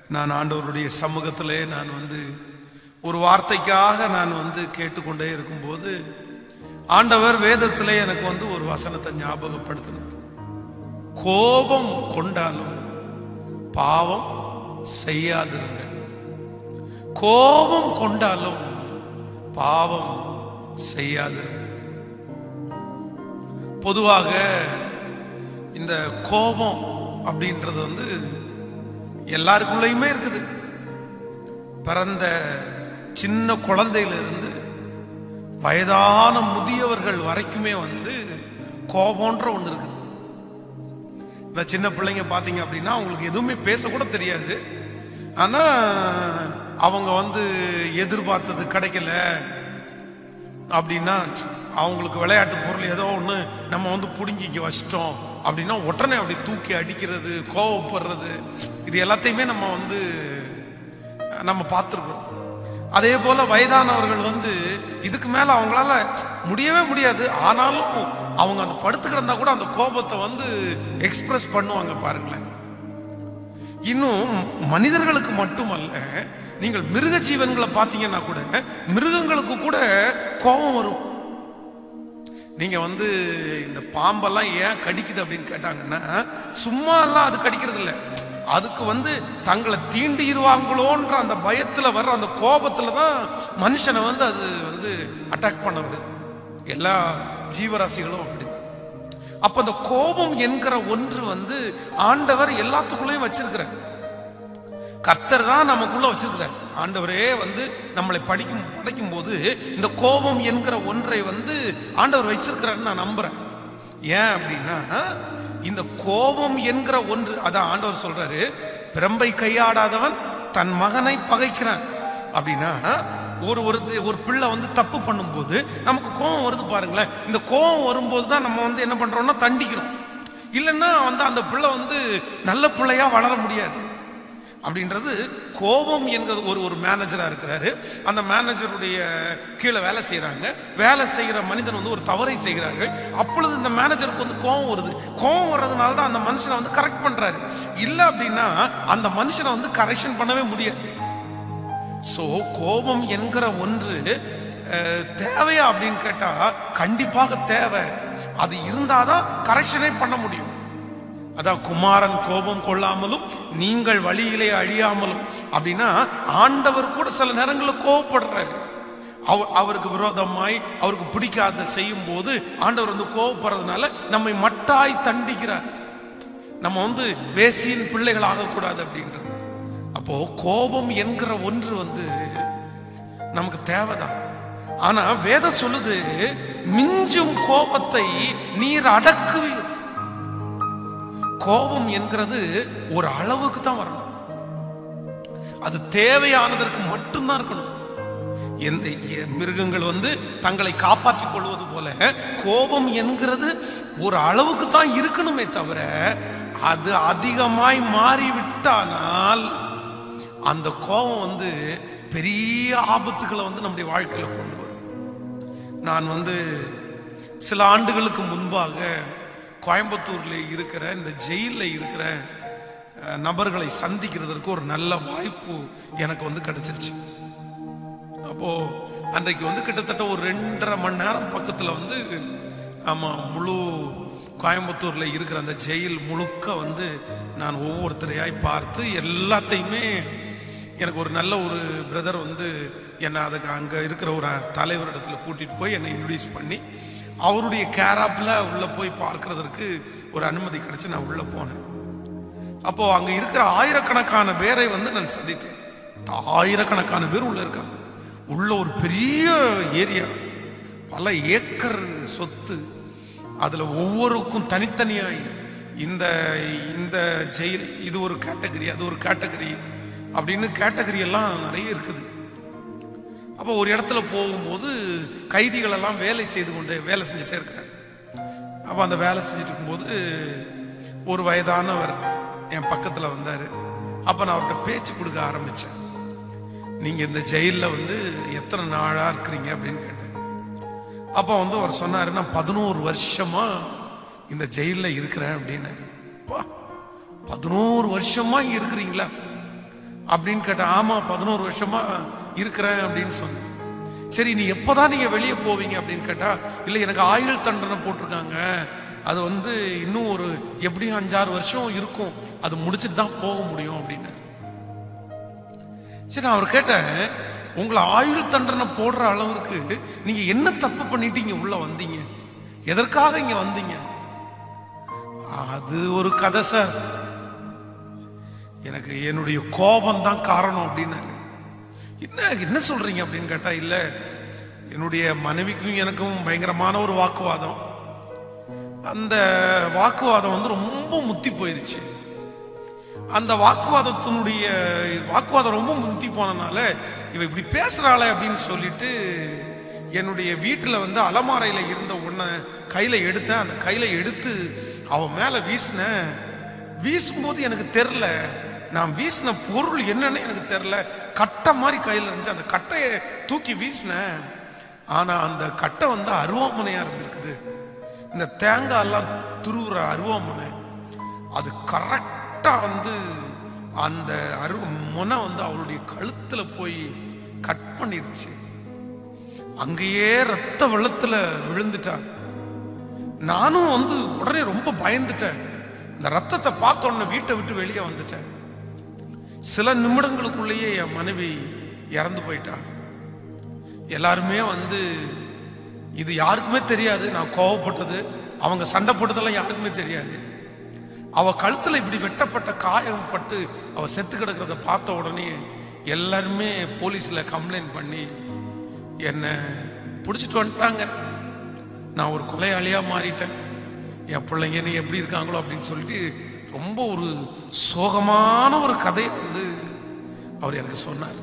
நான் ஆண்டவருடைய சமூகத்திலே நான் ஒரு வார்த்தைக்காக நான் கேட்டுக்கொண்டே இருக்கும்போது ஆண்டவர் வேதத்திலே எனக்கு ஒரு வசனத்தை ஞாபகப்படுத்தினார். கோபம் கொண்டாலும் பாவம் செய்யாதிருங்க. கோபம் கொண்டாலும் பாவம் செய்யாதிருங்க. பொதுவாக இந்த கோபம் அப்படின்றது எல்லாருக்குள்ளயுமே இருக்குது. பிறந்த சின்ன குழந்தையிலிருந்து வயதான முதியவர்கள் வரைக்குமே கோபம்ன்ற ஒன்று இருக்குது. இந்த சின்ன பிள்ளைங்க பார்த்தீங்க அப்படின்னா அவங்களுக்கு எதுவுமே பேசக்கூட தெரியாது. ஆனா அவங்க எதிர்பார்த்தது கிடைக்கல அப்படின்னா அவங்களுக்கு விளையாட்டு பொருள் ஏதோ ஒன்று நம்ம பிடுங்கி இங்கே வச்சிட்டோம் அப்படின்னா உடனே அப்படி தூக்கி அடிக்கிறது, கோவப்படுறது, இது எல்லாத்தையுமே நம்ம பார்த்துருக்கோம். அதே போல வயதானவர்கள் இதுக்கு மேல அவங்களால முடியவே முடியாது. ஆனாலும் அவங்க படுத்து கிடந்தா கூட அந்த கோபத்தை எக்ஸ்பிரஸ் பண்ணுவாங்க பாருங்களேன். இன்னும் மனிதர்களுக்கு மட்டுமல்ல, நீங்கள் மிருக ஜீவன்களை பார்த்தீங்கன்னா கூட மிருகங்களுக்கு கூட கோபம் வரும். நீங்க இந்த பாம்பெல்லாம் ஏன் கடிக்குது அப்படின்னு கேட்டாங்கன்னா சும்மா எல்லாம் அது கடிக்கிறது இல்லை. அதுக்கு தங்களை தீண்டிடுவாங்களோன்ற அந்த பயத்துல வர்ற அந்த கோபத்துல தான் மனுஷனை அது அட்டாக் பண்ண வருது. எல்லா ஜீவராசிகளும் அப்படிதான். அப்ப அந்த கோபம் என்கிற ஒன்று ஆண்டவர் எல்லாத்துக்குள்ளேயும் வச்சிருக்கிறார். கர்த்தர் தான் நமக்குள்ள வச்சிருக்கிறார். ஆண்டவரே நம்மளை படைக்கும் போது இந்த கோபம் என்கிற ஒன்றை ஆண்டவர் வச்சிருக்கிறாருன்னு நான் நம்புறேன். ஏன் அப்படின்னா இந்த கோபம் என்கிற ஒன்று, அதான் ஆண்டவர் சொல்றாரு, பிரம்பை கையாடாதவன் தன் மகனை பகைக்கிறான் அப்படின்னா ஒரு பிள்ளை தப்பு பண்ணும்போது நமக்கு கோபம் வருது பாருங்களேன். இந்த கோபம் வரும்போது தான் நம்ம என்ன பண்றோம்னா தண்டிக்கிறோம். இல்லைன்னா அந்த பிள்ளை நல்ல பிள்ளையா வளர முடியாது. அப்படின்றது கோபம் என்கிற ஒரு மேனேஜரா இருக்கிறாரு. அந்த மேனேஜருடைய கீழே வேலை செய்யறாங்க. வேலை செய்கிற மனிதன் ஒரு தவறை செய்கிறார்கள். அப்பொழுது இந்த மேனேஜருக்கு கோபம் வருது. கோபம் வர்றதுனால தான் அந்த மனுஷனை கரெக்ட் பண்றாரு. இல்லை அப்படின்னா அந்த மனுஷனை கரெக்ஷன் பண்ணவே முடியாது. சோ கோபம் என்கிற ஒன்று தேவையா அப்படின்னு கேட்டா கண்டிப்பாக தேவை. அது இருந்தாதான் கரெக்ஷனே பண்ண முடியும். அதான் குமாரன் கோபம் கொள்ளாமலும் நீங்கள் வழியிலே அழியாமலும் அப்படின்னா ஆண்டவர் கூட சில நேரங்களில் கோபப்படுறாரு. அவருக்கு விரோதமாய் அவருக்கு பிடிக்காத செய்யும் போது ஆண்டவர் கோபப்படுறதுனால நம்மை மட்டாய் தண்டிக்கிறார். நம்ம வேசியின் பிள்ளைகள் ஆகக்கூடாது அப்படின்றது. அப்போ கோபம் என்கிற ஒன்று நமக்கு தேவைதான். ஆனா வேதம் சொல்லுது, மிஞ்சும் கோபத்தை நீர் அடக்குவீர். கோபம் என்கிறது ஒரு அளவுக்கு தான் வரணும். அது தேவையானதற்கு மட்டும்தான் இருக்கணும். எந்த மிருகங்கள் தங்களை காப்பாற்றிக் கொள்வது போல கோபம் என்கிறது ஒரு அளவுக்கு தான் இருக்கணுமே தவிர அது அதிகமாய் மாறிவிட்டானால் அந்த கோபம் பெரிய ஆபத்துக்களை நம்முடைய வாழ்க்கையில கொண்டு வரும். நான் சில ஆண்டுகளுக்கு முன்பாக கோயம்புத்தூர்ல இருக்கிற இந்த ஜெயில இருக்கிற நபர்களை சந்திக்கிறதுக்கு ஒரு நல்ல வாய்ப்பு எனக்கு கிடைச்சிருச்சு. அப்போ அன்றைக்கு கிட்டத்தட்ட ஒரு 2.5 மணி நேரம் பக்கத்துல ஆமா முழு கோயம்புத்தூர்ல இருக்கிற அந்த ஜெயில் முழுக்க நான் ஒவ்வொருத்தரையாய் பார்த்து எல்லாத்தையுமே எனக்கு ஒரு நல்ல ஒரு பிரதர் என்னை அதுக்கு அங்க இருக்கிற ஒரு தலைவரிடத்துல கூட்டிட்டு போய் என்னை இன்ட்ரோடியூஸ் பண்ணி அவருடைய கேராப்ல உள்ள போய் பார்க்கறதுக்கு ஒரு அனுமதி கிடைச்சு நான் உள்ள போனேன். அப்போ அங்க இருக்கிற ஆயிரக்கணக்கான பேரை நான் சந்தித்தேன். ஆயிரக்கணக்கான பேர் உள்ள இருக்காங்க. உள்ள ஒரு பெரிய ஏரியா, பல ஏக்கர் சொத்து. அதுல ஒவ்வொருக்கும் தனித்தனியாய் இந்த இந்த ஜெயில் இது ஒரு கேட்டகரி, அது ஒரு கேட்டகரி அப்படின்னு கேட்டகரி எல்லாம் நிறைய இருக்குது. அப்போ ஒரு இடத்துல போகும்போது கைதிகள் எல்லாம் வேலை செஞ்சுட்டே இருக்கிறாங்க. அப்போ அந்த வேலை செஞ்சுட்டு இருக்கும்போது ஒரு வயதானவர் என் பக்கத்துல வந்தாரு. அப்ப நான் அவர்கிட்ட பேச்சு கொடுக்க ஆரம்பிச்சேன். நீங்க இந்த ஜெயில எத்தனை நாளா இருக்கிறீங்க அப்படின்னு கேட்டேன். அப்ப அவர் சொன்னாரு, நான் 11 வருஷமா இந்த ஜெயில இருக்கிறேன் அப்படின்னாரு. 11 வருஷமா இங்க இருக்கிறீங்களா அப்படின்னு கேட்டா, ஆமா 11 வருஷமா இருக்கிறேன் அப்படின்னு சொன்னேன். சரி, நீ எப்பதான் நீங்க வெளியே போவீங்க அப்படின்னு கேட்டா, இல்லை எனக்கு ஆயுள் தண்டனை போட்டிருக்காங்க, அது இன்னும் ஒரு எப்படியும் 5-6 வருஷம் இருக்கும், அது முடிச்சுட்டு தான் போக முடியும் அப்படின்னு. சரி, நான் அவர் கேட்டேன், உங்களை ஆயுள் தண்டனை போடுற அளவுக்கு நீங்க என்ன தப்பு பண்ணிட்டு இங்க உள்ள வந்தீங்க, எதற்காக இங்க வந்தீங்க? அது ஒரு கதை சார், எனக்கு என்னுடைய கோபம் தான் காரணம் அப்படின்னாரு. என்ன சொல்றீங்க அப்படின்னு கேட்டா, இல்ல என்னுடைய மனைவிக்கும் எனக்கும் பயங்கரமான ஒரு வாக்குவாதம். அந்த வாக்குவாதம் ரொம்ப முத்தி போயிருச்சு. அந்த வாக்குவாதம் ரொம்ப முத்தி போனனால இவ இப்படி பேசுறாளே அப்படின்னு சொல்லிட்டு என்னுடைய வீட்டுல அலமாரையில இருந்த ஒன்ன கையில எடுத்தேன். அந்த கையில எடுத்து அவன் மேல வீசினேன். வீசும்போது எனக்கு தெரியல, நான் வீசின பொருள் என்னன்னு எனக்கு தெரியல. கட்டை மாதிரி கையில இருந்துச்சு, அந்த கட்டையை தூக்கி வீசினேன். ஆனா அந்த கட்டை அருவாமனையா இருந்திருக்குது. இந்த தேங்காய் எல்லாம் துருவுற அருவாமனை, அது கரெக்டா அந்த முனை அவளுடைய கழுத்துல போய் கட் பண்ணிருச்சு. அங்கேயே ரத்த வெள்ளத்துல விழுந்துட்டா. நானும் உடனே ரொம்ப பயந்துட்டேன். இந்த ரத்தத்தை பார்த்த உடனே வீட்டை விட்டு வெளியே வந்துட்டேன். சில நிமிடங்களுக்குள்ளேயே என் மனைவி இறந்து போயிட்டா. எல்லாருமே இது யாருக்குமே தெரியாது, நான் கோவப்பட்டது, அவங்க சண்டை போட்டதெல்லாம் யாருக்குமே தெரியாது. அவ கழுத்துல இப்படி வெட்டப்பட்ட காயம் பட்டு அவ செத்து கிடக்கிறத பார்த்த உடனே எல்லாருமே போலீஸ்ல கம்ப்ளைண்ட் பண்ணி என்ன பிடிச்சிட்டு வந்துட்டாங்க. நான் ஒரு கொலையாளியா மாறிட்டேன். என் பிள்ளைங்க நீ எப்படி இருக்காங்களோ அப்படின்னு சொல்லிட்டு ரொம்ப ஒரு சோகமான ஒரு கதையை அவர் எனக்கு சொன்னார்.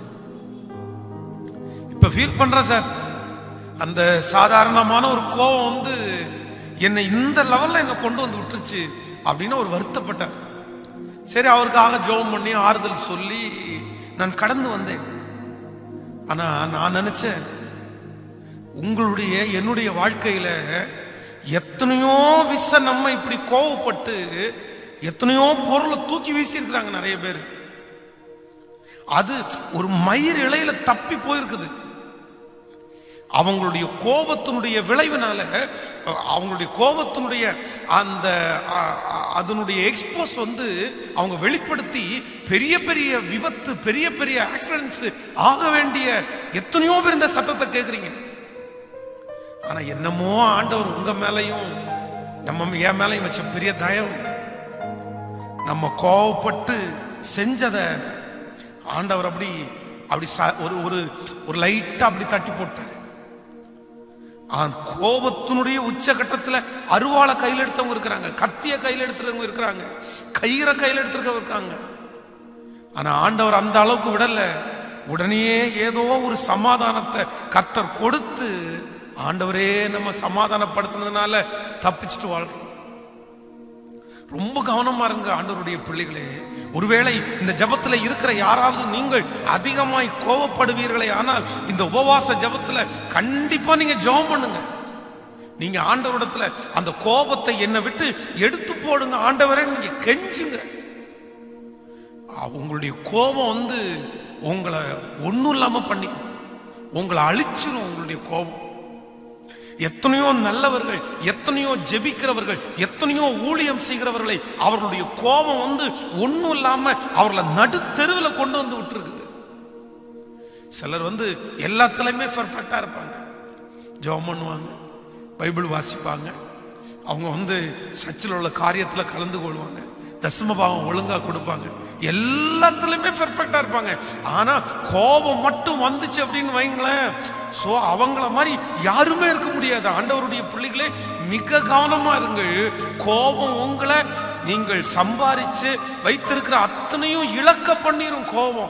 இப்ப ஃபீல் பண்ற சார், அந்த சாதாரணமான ஒரு கோபம் என்னை இந்த லெவல்ல என்ன கொண்டு விட்டுருச்சு அப்படின்னு அவர் வருத்தப்பட்டார். சரி, அவருக்காக ஜெபம் பண்ணி ஆறுதல் சொல்லி நான் கடந்து வந்தேன். ஆனா நான் நினைச்சேன், என்னுடைய வாழ்க்கையில எத்தனையோ நம்ம இப்படி கோவப்பட்டு எத்தனையோ பொருளை தூக்கி வீசி இருக்கிறாங்க நிறைய பேர். அது ஒரு மயிர் இலையில தப்பி போயிருக்குது. அவங்களுடைய கோபத்தினுடைய விளைவினால, அவங்களுடைய கோபத்தினுடைய அதனுடைய எக்ஸ்போஸ் அவங்க வெளிப்படுத்தி பெரிய பெரிய விபத்து, பெரிய பெரிய ஆக்சிடென்ட்ஸ் ஆக வேண்டிய எத்தனையோ பேர் இந்த சத்தத்தை கேட்குறீங்க. ஆனா என்னமோ ஆண்டவர் உங்க மேலையும் என் மேலையும் வச்ச பெரிய தயவு, நம்ம கோவப்பட்டு செஞ்சத ஆண்டவர் அப்படி ஒரு லைட்டா அப்படி தட்டி போட்டார். கோபத்தினுடைய உச்சகட்டத்துல அருவாளை கையில் எடுத்தவங்க இருக்கிறாங்க, கத்திய கையில் எடுத்துறவங்க இருக்கிறாங்க, கயிறை கையில் எடுத்துருக்கவங்க இருக்காங்க. ஆனா ஆண்டவர் அந்த அளவுக்கு விடல. உடனே ஏதோ ஒரு சமாதானத்தை கர்த்தர் கொடுத்து, ஆண்டவரே நம்ம சமாதானப்படுத்தினதுனால தப்பிச்சுட்டு வாழ்றோம். ரொம்ப கவனமா இருங்க ஆண்டவருடைய பிள்ளைகளே. ஒருவேளை இந்த ஜபத்துல இருக்கிற யாராவது நீங்கள் அதிகமாய் கோபப்படுவீர்களே, ஆனால் இந்த உபவாச ஜபத்துல கண்டிப்பா நீங்க ஜெபம் பண்ணுங்க. நீங்க ஆண்டவரிடத்துல அந்த கோபத்தை என்னை விட்டு எடுத்து போடுங்க ஆண்டவரே, நீங்க கெஞ்சுங்க. உங்களுடைய கோபம் உங்களை ஒன்னும் இல்லாம பண்ணி உங்களை அழிச்சிரும். உங்களுடைய கோபம் எத்தனையோ நல்லவர்கள், எத்தனையோ ஜெபிக்கிறவர்கள், எத்தனையோ ஊழியம் செய்கிறவர்களை அவர்களுடைய கோபம் ஒன்னும் இல்லாம அவர்களை நடுத்தெருவில் கொண்டு விட்டு இருக்குது. சிலர் எல்லாத்துலயுமே பெர்ஃபெக்டா இருப்பாங்க, ஜெபம் பண்ணுவாங்க, பைபிள் வாசிப்பாங்க, அவங்க சர்ச்சில் உள்ள காரியத்துல கலந்து கொள்வாங்க, தசமபாவம் ஒழுங்கா கொடுப்பாங்க, எல்லாத்துலயுமே பெர்ஃபெக்டா இருப்பாங்க. ஆனா கோபம் மட்டும் வந்துச்சு அப்படின்னு வைங்களேன், சோ அவங்கள மாதிரி யாருமே இருக்க முடியாது. ஆண்டவருடைய பிள்ளைகளே மிக கவனமா இருங்கள். கோபம் உங்களை நீங்கள் சம்பாதிச்சு வைத்திருக்கிற அத்தனையும் இழக்க பண்ணிரும்.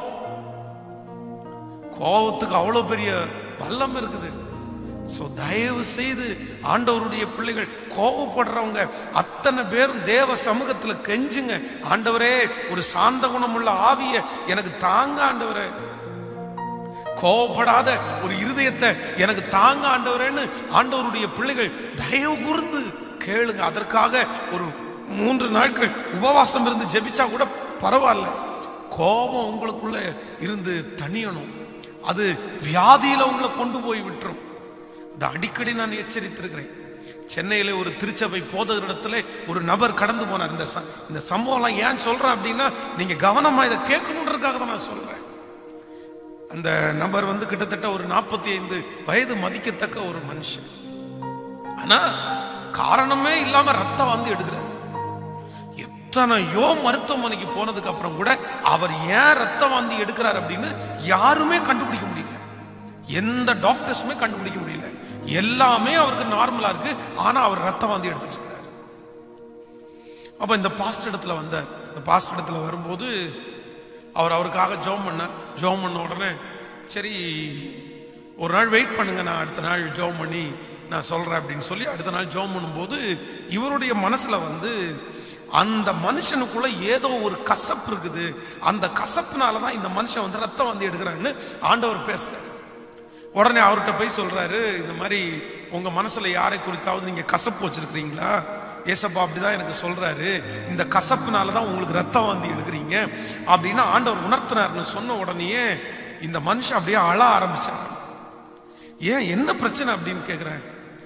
கோபத்துக்கு அவ்வளவு பெரிய வல்லம் இருக்குது. சோ தயவு செய்து ஆண்டவருடைய பிள்ளைகள், கோபப்படுறவங்க அத்தனை பேரும் தேவ சமூகத்துல கெஞ்சுங்க, ஆண்டவரே ஒரு சாந்த குணமுள்ள ஆவிய எனக்கு தாங்க ஆண்டவரே, கோபப்படாத ஒரு இருதயத்தை எனக்கு தாங்க ஆண்டவரேன்னு ஆண்டவருடைய பிள்ளைகள் தயவு கூர்ந்து கேளுங்க. அதற்காக ஒரு 3 நாட்கள் உபவாசம் இருந்து ஜெபிச்சா கூட பரவாயில்ல. கோபம் உங்களுக்குள்ள இருந்து தணியணும். அது வியாதியில உங்களை கொண்டு போய் விட்டுரும். அது அடிக்கடி நான் எச்சரித்திருக்கிறேன். சென்னையில ஒரு திருச்சபை போதகரிடத்துல ஒரு நபர் கடந்து போனார். இந்த சம்பவம்லாம் ஏன் சொல்றேன் அப்படின்னா, நீங்க கவனமா இதை கேட்கணுன்றதுக்காக தான் நான் சொல்றேன். அந்த நபர் கிட்டத்தட்ட ஒரு 45 வயது மதிக்கத்தக்க ஒரு மனுஷன். ஆனா காரணமே இல்லாம ரத்தம் எடுக்கிறார். எத்தனையோ மருத்துவமனைக்கு போனதுக்கு அப்புறம் கூட அவர் ஏன் ரத்தம் வாந்தி எடுக்கிறார் அப்படின்னு யாருமே கண்டுபிடிக்க முடியல. எந்த டாக்டர்ஸுமே கண்டுபிடிக்க முடியல. எல்லாமே அவருக்கு நார்மலா இருக்கு. ஆனா அவர் ரத்தம் வாந்தி எடுத்துட்டு இருக்கிறார். அப்ப இந்த பாஸ்டர் இடத்துல வந்தார். இந்த பாஸ்டர் இடத்துல வரும்போது அவருக்காக ஜெபம் பண்ண உடனே, சரி ஒரு நாள் வெயிட் பண்ணுங்க, நான் அடுத்த நாள் ஜெபம் பண்ணி நான் சொல்றேன் அப்படின்னு சொல்லி அடுத்த நாள் ஜெபம் பண்ணும்போது இவருடைய மனசுல அந்த மனுஷனுக்குள்ள ஏதோ ஒரு கசப்பு இருக்குது. அந்த கசப்புனாலதான் இந்த மனுஷன் ரத்தம் வாந்தி எடுக்கிறான்னு ஆண்டவர் பேசுறாரு. உடனே அவர்கிட்ட போய் சொல்றாரு, இந்த மாதிரி உங்க மனசுல யாரை குறித்தாவது நீங்க கசப்பு வச்சிருக்கிறீங்களா? ஏசப்பா அப்படிதான் எனக்கு சொல்றாரு, இந்த கசப்புனாலதான் உங்களுக்கு ரத்தம் வாந்தி எடுக்கிறீங்க அப்படின்னு ஆண்டவர் உணர்த்தினார்னு சொன்ன உடனேயே இந்த மனுஷன் அப்படியே அழ ஆரம்பிச்சார். ஏன், என்ன பிரச்சனை அப்படின்னு கேக்குறேன்.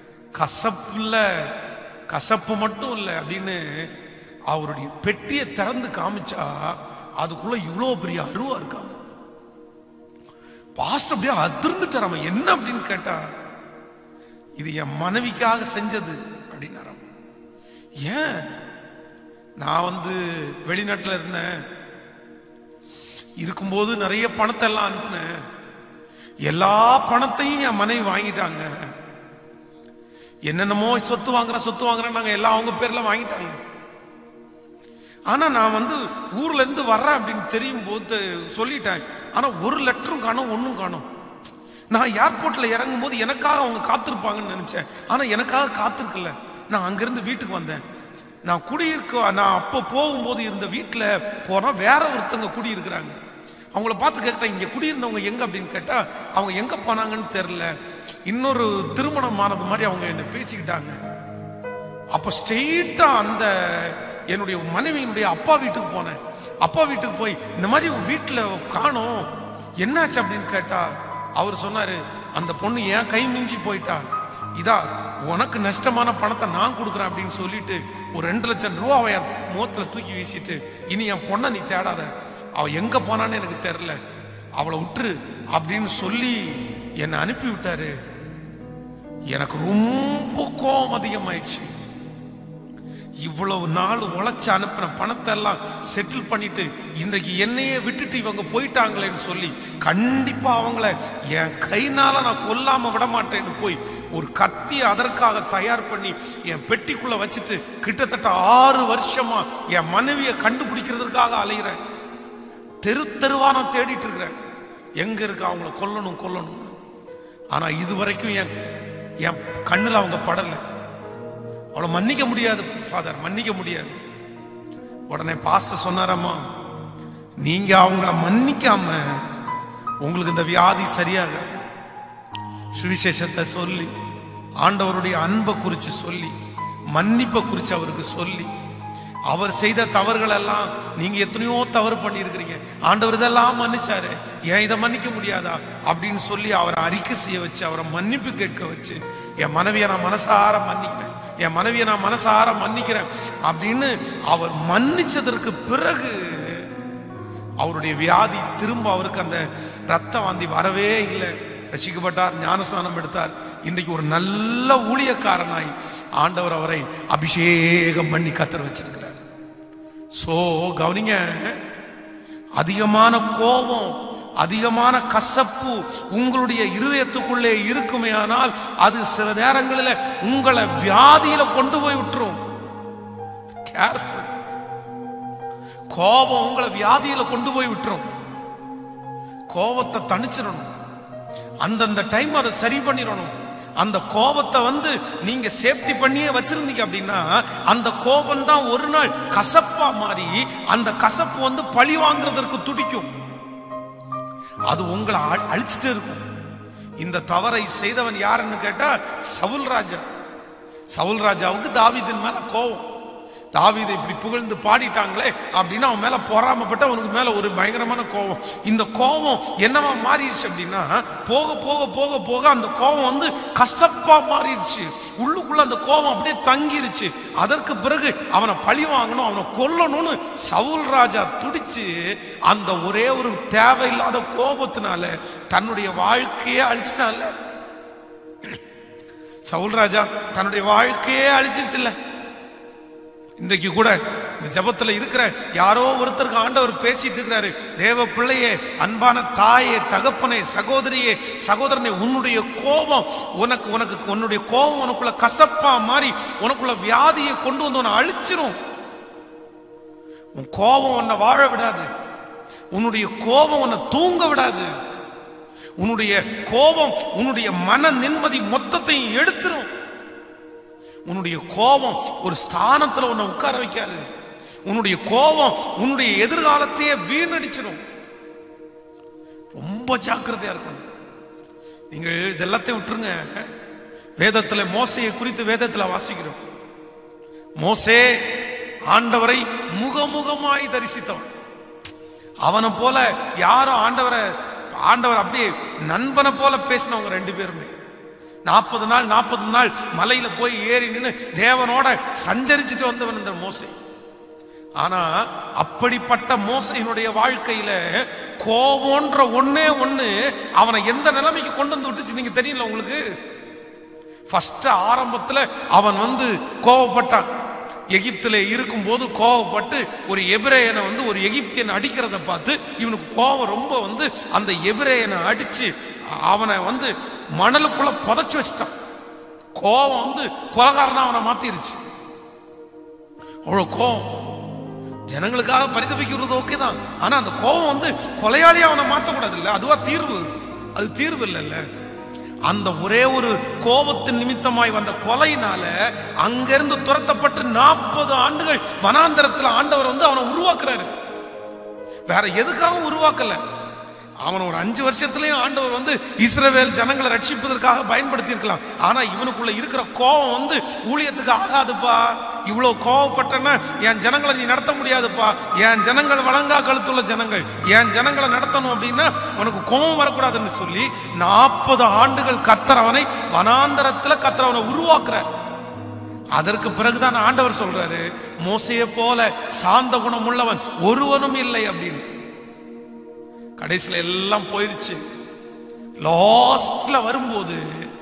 கசப்பு மட்டும் இல்லை அப்படின்னு அவருடைய பெட்டியை திறந்து காமிச்சா அதுக்குள்ள இவ்வளவு பெரிய அருவா இருக்கா. பாஸ்டர் அப்படியே அதிர்ந்துட்டாராம. என்ன அப்படின்னு கேட்டா, இது என் மனைவிக்காக செஞ்சது அப்படின்னாராம். ஏன், நான் வெளிநாட்டுல இருந்தேன், இருக்கும்போது நிறைய பணத்தை எல்லாம் அனுப்பினேன். எல்லா பணத்தையும் என் மனைவி வாங்கிட்டாங்க. என்னென்னமோ சொத்து வாங்குறேன் நாங்க எல்லாம் அவங்க பேர்ல வாங்கிட்டாங்க. ஆனா நான் ஊர்ல இருந்து வர்றேன் அப்படின்னு தெரியும் போது சொல்லிட்டேன். ஆனா ஒரு லெட்டரும் காணோம், ஒன்னும் காணோம். நான் ஏர்போர்ட்ல இறங்கும் போது எனக்காக அவங்க காத்திருப்பாங்கன்னு நினைச்சேன். ஆனா எனக்காக காத்திருக்கல. நான் அங்கிருந்து வீட்டுக்கு வந்தேன். நான் அப்ப போகும்போது இருந்த வீட்டுல போனா வேற ஒருத்தங்க குடியிருக்கிறாங்க. அவங்கள பார்த்து கேட்டேன், இங்க குடியிருந்தவங்க எங்க அப்படின்னு கேட்டா அவங்க எங்க போனாங்கன்னு தெரியல. இன்னொரு திருமணம் ஆனது மாதிரி அவங்க என்ன பேசிக்கிட்டாங்க. அப்ப ஸ்ட்ரெயிட்டா அந்த என்னுடைய மனைவியினுடைய அப்பா வீட்டுக்கு போனேன். அப்பா வீட்டுக்கு போய் இந்த மாதிரி வீட்டுல காணோம், என்னாச்சு அப்படின்னு கேட்டா அவர் சொன்னாரு, அந்த பொண்ணு ஏன் கை மிஞ்சி போயிட்டா, இதா உனக்கு நஷ்டமான பணத்தை நான் கொடுக்குறேன் அப்படின்னு சொல்லிட்டு ஒரு 2 லட்சம் ரூபாவை முகத்துல தூக்கி வீசிட்டு, இனி என் பொண்ணை நீ தேடாத, அவ எங்க போனான்னு எனக்கு தெரியல, அவளை விட்டுரு அப்படின்னு சொல்லி என்னை அனுப்பி விட்டாரு. எனக்கு ரொம்ப கோபம் அதிகமாயிடுச்சு. இவ்வளவு நாள் உழைச்சு அனுப்பின பணத்தை எல்லாம் செட்டில் பண்ணிட்டு இன்றைக்கு என்னையே விட்டுட்டு இவங்க போயிட்டாங்களேன்னு சொல்லி கண்டிப்பா அவங்கள என் கைனால நான் கொல்லாம விட மாட்டேன்னு போய் ஒரு கத்தி அதற்காக தயார் பண்ணி என் பெட்டிக்குள்ள வச்சுட்டு கிட்டத்தட்ட 6 வருஷமா என் மனைவியை கண்டுபிடிக்கிறதுக்காக அலைகிறேன். தெருவா நான் தேடிட்டு இருக்கிறேன், எங்க இருக்க அவங்கள கொல்லணும். ஆனா இது வரைக்கும் என் கண்ணுல அவங்க படல. அவளை மன்னிக்க முடியாது ஃபாதர், மன்னிக்க முடியாது. உடனே பாஸ்டர் சொன்னாரம்மா, நீங்க அவங்கள மன்னிக்காம உங்களுக்கு இந்த வியாதி சரியாகாது. சுவிசேஷத்தை சொல்லி, ஆண்டவருடைய அன்பை குறிச்சு சொல்லி, மன்னிப்பை குறிச்சு அவருக்கு சொல்லி, அவர் செய்த தவறுகள் எல்லாம் நீங்க எத்தனையோ தவறு பண்ணி இருக்கிறீங்க, ஆண்டவர் இதெல்லாம் மன்னிச்சாரு, ஏன் இதை மன்னிக்க முடியாதா அப்படின்னு சொல்லி அவரை அறிக்கை செய்ய வச்சு, அவரை மன்னிப்பு கேட்க வச்சு, என் மனைவியை நான் மனசார மன்னிக்கிறேன், என் மனைவியை நான் மனசார மன்னிக்கிறேன் அப்படின்னு அவர் மன்னிச்சதற்கு பிறகு அவருடைய வியாதி திரும்ப அவருக்கு அந்த ரத்த வாந்தி வரவே இல்லை. ரசிக்கப்பட்டார், ஞானஸ்நானம் எடுத்தார். இன்றைக்கு ஒரு நல்ல ஊழியக்காரனாய் ஆண்டவர் அவரை அபிஷேகம் பண்ணி கத்தர் வச்சிருக்கிறார். சோ கவனிங்க, அதிகமான கோபம், அதிகமான கசப்பு உங்களுடைய இருதயத்துக்குள்ளே இருக்குமே ஆனால் அது சில நேரங்களில் உங்களை வியாதியில கொண்டு போய் விட்டுரும். கேர்ஃபுல். கோபம் உங்களை வியாதியில கொண்டு போய் விட்டுரும். கோபத்தை தணிச்சிடணும், அந்தந்த டைம் அதை சரி பண்ணிடணும். அந்த கோபத்தை நீங்க சேஃப்டி பண்ணியே வச்சிருந்தீங்க அப்படின்னா அந்த கோபம் தான் ஒரு நாள் கசப்பா மாறி அந்த கசப்பு பழி வாங்குறதற்கு துடிக்கும். அது உங்களை அழிச்சிட்டு இருக்கும். இந்த தவறை செய்தவன் யாருன்னு கேட்டா சவுல் ராஜா. சவுல் ராஜாவுக்கு தாவீதின் மேல கோபம். தாவீதை இப்படி புகழ்ந்து பாடிட்டாங்களே அப்படின்னு அவன் மேல பொறாமப்பட்டு அவனுக்கு மேல ஒரு பயங்கரமான கோபம். இந்த கோபம் என்னவா மாறிடுச்சு அப்படின்னா, போக போக போக போக அந்த கோபம் வந்து கசப்பா மாறிடுச்சு. உள்ளுக்குள்ள அந்த கோபம் அப்படியே தங்கிருச்சு. அதற்கு பிறகு அவனை பழி வாங்கணும், அவனை கொல்லணும்னு சவுல் ராஜா துடிச்சு அந்த ஒரே ஒரு தேவையில்லாத கோபத்தினால தன்னுடைய வாழ்க்கையே அழிச்சிட்டான்ல. சவுல் ராஜா தன்னுடைய வாழ்க்கையே அழிச்சிருச்சு இல்ல. இன்றைக்கு கூட இந்த ஜபத்துல இருக்கிற யாரோ ஒருத்தருக்கு ஆண்டவர் பேசிட்டு இருக்கிறாரு, தேவ பிள்ளையே, அன்பான தாயே, தகப்பனே, சகோதரியே, சகோதரனே, உன்னுடைய கோபம் உன்னுடைய கோபம் உனக்குள்ள கசப்பா மாறி உனக்குள்ள வியாதியை கொண்டு வந்து உன்னை அழிச்சிரும். உன் கோபம் உன்னை வாழ விடாது. உன்னுடைய கோபம் உன்னை தூங்க விடாது. உன்னுடைய கோபம் உன்னுடைய மன நிம்மதி மொத்தத்தையும் எடுத்துரும். உன்னுடைய கோபம் ஒரு ஸ்தானத்துல உன்னை உட்கார வைக்காது. உன்னுடைய கோபம் உன்னுடைய எதிர்காலத்தையே வீணடிச்சிடும். ரொம்ப ஜாக்கிரதையா இருக்கணும். நீங்கள் இதெல்லாத்தையும் விட்டுருங்க. வேதத்துல மோசையை குறித்து வேதத்துல வாசிக்கிறோம். மோசே ஆண்டவரை முகமுகமாய் தரிசித்தவன். அவனை போல யாரும் ஆண்டவர் அப்படியே நண்பனை போல பேசினவங்க ரெண்டு பேருமே. 40 நாள் மலையில போய் ஏறி நின்று தேவனோட சஞ்சரிச்சுட்டு வந்தவன் இந்த மோசே. ஆனா அப்படிப்பட்ட மோசையினுடைய வாழ்க்கையில கோபம்ன்ற ஒண்ணே ஒண்ணு அவனை எந்த நிலைமைக்கு கொண்டு வந்து விட்டுச்சு நீங்க தெரியல உங்களுக்கு. ஃபர்ஸ்ட் ஆரம்பத்துல அவன் வந்து கோபப்பட்டான். எகிப்தில இருக்கும் போது கோபப்பட்டு ஒரு எபிரேயனை வந்து ஒரு எகிப்தியன் அடிக்கிறத பார்த்து இவனுக்கு கோபம் ரொம்ப வந்து அந்த எபிரேயனை அடிச்சு அவனை வந்து மணலுக்குள்ள புதைச்சு வச்சுட்டான். கோபம் வந்து கொலைகாரனா அவனை மாத்திருச்சு. அவ்வளவு கோபம். ஜனங்களுக்காக பரிதபிக்கிறது ஓகே தான், ஆனா அந்த கோபம் வந்து கொலையாளியா அவனை மாற்றக்கூடாது இல்ல. அதுவா தீர்வு? அது தீர்வு இல்லைல்ல. அந்த ஒரே ஒரு கோபத்தின் நிமித்தமாய் வந்த கொலையினால அங்கிருந்து துரத்தப்பட்டு 40 ஆண்டுகள் வனாந்தரத்தில் ஆண்டவர் வந்து அவனை உருவாக்குறாரு. வேற எதுக்காகவும் உருவாக்கல. அவன் ஒரு 5 வருஷத்திலேயும் ஆண்டவர் வந்து இஸ்ரவேல் ஜனங்களை ரட்சிப்பதற்காக பயன்படுத்தி இருக்கலாம். ஆனா இவனுக்குள்ள இருக்கிற கோபம் வந்து ஊழியத்துக்கு ஆகாதுப்பா. இவ்வளவு கோபப்பட்டனா என் ஜனங்களை நீ நடத்த முடியாதுப்பா. என் ஜனங்கள் வழங்கா கழுத்துள்ள ஜனங்கள், என் ஜனங்களை நடத்தணும் அப்படின்னா உனக்கு கோபம் வரக்கூடாதுன்னு சொல்லி 40 ஆண்டுகள் கர்த்தர் அவனை வனாந்தரத்துல கர்த்தர் அவனை உருவாக்குறார். அதற்கு பிறகுதான் ஆண்டவர் சொல்றாரு, மோசையை போல சாந்த குணம் உள்ளவன் ஒருவனும் இல்லை அப்படின்னு. கடைசியில எல்லாம் போயிருச்சு. லாஸ்ட்ல வரும்போது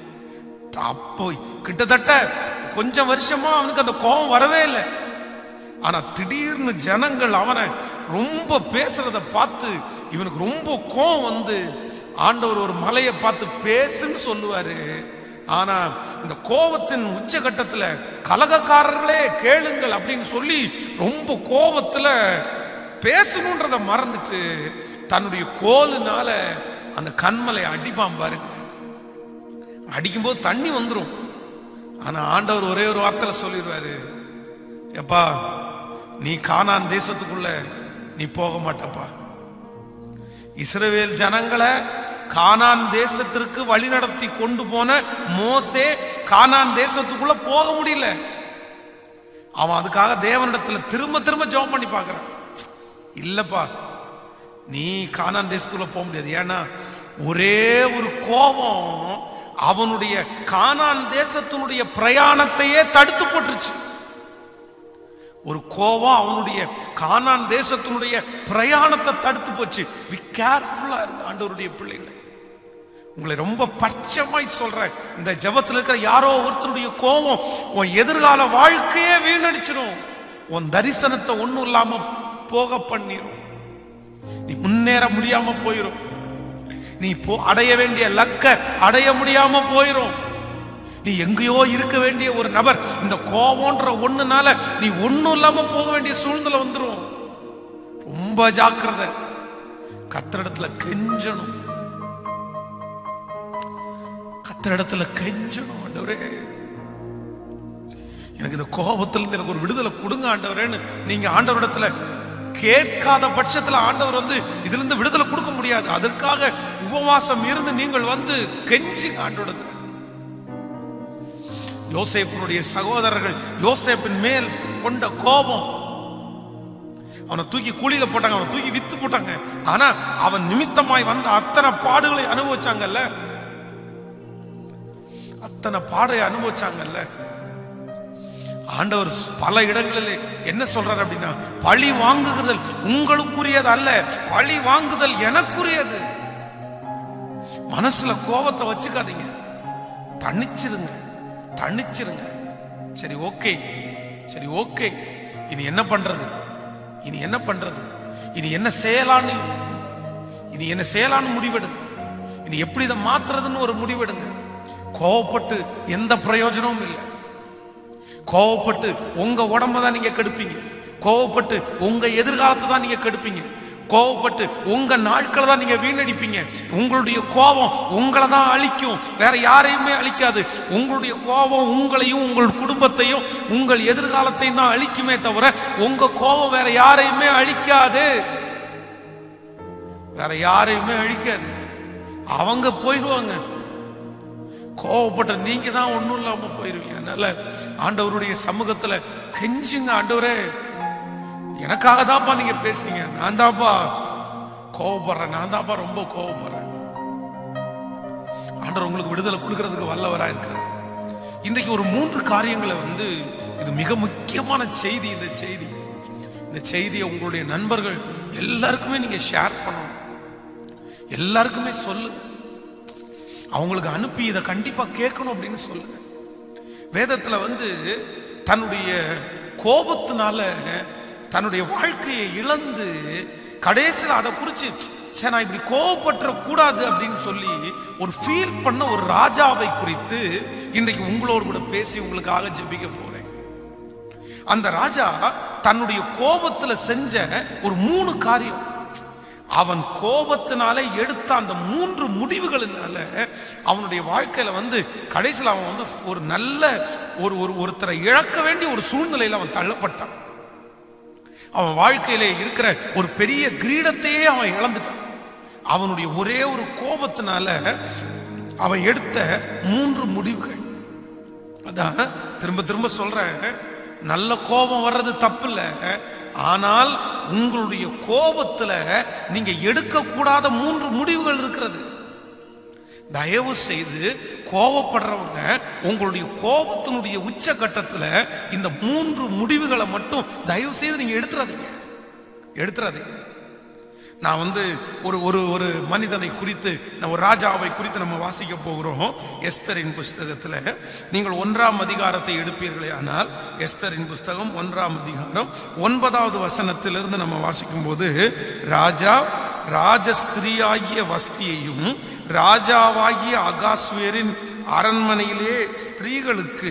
அப்போ கிட்டத்தட்ட கொஞ்சம் வருஷமா அவனுக்கு அந்த கோபம் வரவே இல்லை. ஆனா திடீர்னு ஜனங்கள் அவனை ரொம்ப பேசுறத பார்த்து இவனுக்கு ரொம்ப கோபம் வந்து ஆண்டவர் ஒரு மலையை பார்த்து பேசுன்னு சொல்லுவாரு. ஆனா இந்த கோபத்தின் உச்சகட்டத்துல கலகக்காரர்களே கேளுங்கள் அப்படின்னு சொல்லி ரொம்ப கோபத்துல பேசணுன்றத மறந்துட்டு தன்னுடைய கோலுனால அந்த கண்மலை அடிப்பான் பாருங்க. அடிக்கும்போது தண்ணி வந்துடும். ஆனா ஆண்டவர் ஒரே ஒரு வார்த்தையில சொல்லிடுவாரு, எப்பா நீ கானான் தேசத்துக்குள்ள நீ போக மாட்டப்பா. இஸ்ரவேல் ஜனங்களை கானான் தேசத்திற்கு வழி நடத்தி கொண்டு போன மோசே கானான் தேசத்துக்குள்ள போக முடியல. அவன் அதுக்காக தேவனிடத்துல திரும்ப திரும்ப ஜெபம் பண்ணி பார்க்கிறான். இல்லப்பா நீ கானான் தேசத்துக்குள்ள போக முடியாது. ஏன்னா ஒரே ஒரு கோபம் அவனுடைய கானான் தேசத்தினுடைய பிரயாணத்தையே தடுத்து போட்டுருச்சு. ஒரு கோபம் அவனுடைய கானான் தேசத்தினுடைய பிரயாணத்தை தடுத்து போச்சு. பி கேர்ஃபுல்லா இருங்க ஆண்டவருடைய பிள்ளைகளை. உங்களை ரொம்ப பட்சமாய் சொல்றேன், இந்த ஜெபத்தில் இருக்கிற யாரோ ஒருத்தருடைய கோபம் உன் எதிர்கால வாழ்க்கையே வீணடிச்சிடும். உன் தரிசனத்தை ஒண்ணும் இல்லாம போக பண்ணிரும். நீ முன்னேற முடியாம போயிரும். நீ அடைய வேண்டிய லக்க அடைய முடியாம போயிரும். நீ எங்கேயோ இருக்க வேண்டிய ஒரு நபர் இந்த கோபம்ன்ற ஒண்ணுனால நீ ஒண்ணும் இல்லாம போக வேண்டிய சூழ்நிலை வந்துரும். ரொம்ப ஜாக்கிரதை. கர்த்தரிடத்துல கெஞ்சணும். கர்த்தரிடத்துல கெஞ்சணும். ஆண்டவரே எனக்கு இந்த கோபத்திலிருந்து எனக்கு ஒரு விடுதலை கொடுங்க ஆண்டவரேன்னு நீங்க ஆண்டவரிடத்துல கேட்காத பட்சத்துல ஆண்டவர் வந்து இதுல இருந்து விடுதலை கொடுக்க முடியாது. அதற்காக உபவாசம் இருந்து நீங்கள் வந்து கெஞ்சி ஆண்டவரிடத்துல யோசேப்பினுடைய சகோதரர்கள் யோசேப்பின் மேல் கொண்ட கோபம், அவனை தூக்கி கூலியில போட்டாங்க, அவனை தூக்கி வித்து போட்டாங்க. ஆனா அவன் நிமித்தமாய் வந்த அத்தனை பாடுகளை அனுபவிச்சாங்கல்ல, அத்தனை பாடை அனுபவிச்சாங்கல்ல. ஆண்டவர் பல இடங்களில் என்ன சொல்றாரு அப்படின்னா, பழி வாங்குதல் உங்களுக்குரியது அல்ல, பழி வாங்குதல் எனக்குரியது. மனசுல கோபத்தை வச்சுக்காதீங்க, தணிச்சிருங்க, தணிச்சிருங்க. சரி ஓகே, சரி ஓகே, இனி என்ன பண்றது, இனி என்ன பண்றது, இனி என்ன செய்யலான்னு, இனி என்ன செய்யலான்னு முடிவெடுங்க. இனி எப்படி இதை மாத்துறதுன்னு ஒரு முடிவெடுங்க. கோவப்பட்டு எந்த பிரயோஜனமும் இல்லை. கோவப்பட்டு உங்க உடம்ப தான் நீங்க கெடுப்பீங்க, கோவப்பட்டு உங்க எதிர்காலத்தை தான் நீங்க கெடுப்பீங்க, கோவப்பட்டு உங்க நாட்களை தான் நீங்க வீணடிப்பீங்க. உங்களுடைய கோபம் உங்களை தான் அழிக்கும், வேற யாரையுமே அழிக்காது. உங்களுடைய கோபம் உங்களையும் உங்கள் குடும்பத்தையும் உங்கள் எதிர்காலத்தையும் தான் அழிக்குமே தவிர உங்க கோபம் வேற யாரையுமே அழிக்காது, வேற யாரையுமே அழிக்காது. அவங்க போயிடுவாங்க, கோவப்பட்ட நீங்க தான் ஒண்ணும் இல்லாம போயிருவீங்க. அதனால ஆண்டவருடைய சமூகத்துல கெஞ்சுங்க, ஆண்டவரே எனக்காக தான்ப்பா நீங்க பேசுறீங்க, நான் தான்ப்பா கோவப்படுறேன், நான் தான்ப்பா ரொம்ப கோவப்படுறேன். ஆண்டவர் உங்களுக்கு விடுதலை கொடுக்கறதுக்கு வல்லவரா இருக்கிறார். இன்றைக்கு ஒரு 3 காரியங்களை இது மிக முக்கியமான செய்தி. இந்த செய்தியை உங்களுடைய நண்பர்கள் எல்லாருக்குமே நீங்க ஷேர் பண்ணணும், எல்லாருக்குமே சொல்லு, அவங்களுக்கு அனுப்பி இதை கண்டிப்பா கேட்கணும் அப்படின்னு சொல்லுங்க. வேதத்துல தன்னுடைய கோபத்தினால தன்னுடைய வாழ்க்கையை இழந்து கடைசியில் அதை குறிச்சு சரி நான் இப்படி கோபப்பற்ற கூடாது அப்படின்னு சொல்லி ஒரு ஃபீல் பண்ண ஒரு ராஜாவை குறித்து இன்றைக்கு உங்களோடு கூட பேசி உங்களுக்காக ஜெபிக்க போறேன். அந்த ராஜா தன்னுடைய கோபத்துல செஞ்ச ஒரு 3 காரியம், அவன் கோபத்தினால எடுத்த அந்த 3 முடிவுகளினால அவனுடைய வாழ்க்கையில கடைசியில் அவன் ஒரு நல்ல ஒருத்தரை இழக்க வேண்டிய ஒரு சூழ்நிலையில அவன் தள்ளப்பட்டான். அவன் வாழ்க்கையில இருக்கிற ஒரு பெரிய கிரீடத்தையே அவன் இழந்துட்டான். அவனுடைய ஒரே ஒரு கோபத்தினால அவன் எடுத்த 3 முடிவுகள். அதான் திரும்ப திரும்ப சொல்றேன், நல்ல கோபம் வர்றது தப்பு இல்லை, ஆனால் உங்களுடைய கோபத்துல நீங்க எடுக்க கூடாத 3 முடிவுகள் இருக்கிறது. தயவு செய்து கோபப்படுறவங்க உங்களுடைய கோபத்தினுடைய உச்சகட்டத்துல இந்த 3 முடிவுகளை மட்டும் தயவு செய்து நீங்க எடுத்துறாதீங்க. நான் ஒரு மனிதனை குறித்து, ஒரு ராஜாவை குறித்து நம்ம வாசிக்க போகிறோம். எஸ்தரின் புஸ்தகத்துல நீங்கள் 1ஆம் அதிகாரத்தை எடுப்பீர்களே ஆனால், எஸ்தரின் புஸ்தகம் 1ஆம் அதிகாரம் 9வது வசனத்திலிருந்து நம்ம வாசிக்கும் போது, ராஜா ராஜஸ்திரியாகிய வஸ்தியையும் ராஜாவாகிய அகாஸ்வேரின் அரண்மனையிலே ஸ்திரீகளுக்கு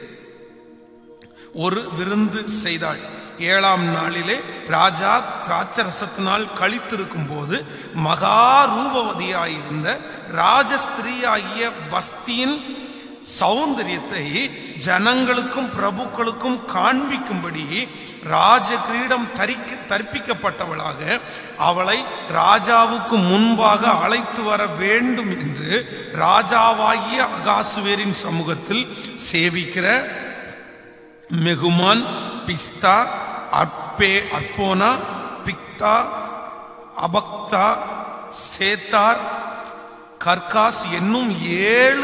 ஒரு விருந்து செய்தாள். 7ஆம் நாளிலே ராஜா திராட்சரசத்தினால் கழித்திருக்கும் போது மகா ரூபவதியாயிருந்த ராஜஸ்திரியாகிய வஸ்தியின் சௌந்தரியத்தை ஜனங்களுக்கும் பிரபுக்களுக்கும் காண்பிக்கும்படி ராஜ கிரீடம் தரிப்பிக்கப்பட்டவளாக அவளை ராஜாவுக்கு முன்பாக அழைத்து வர வேண்டும் என்று ராஜாவாகிய அகாசுவேரின் சமூகத்தில் சேவிக்கிற மெகுமான், பிஸ்தா, அர்போனா, பிக்தா, அபக்தா, சேத்தார், கர்காஸ் என்னும் 7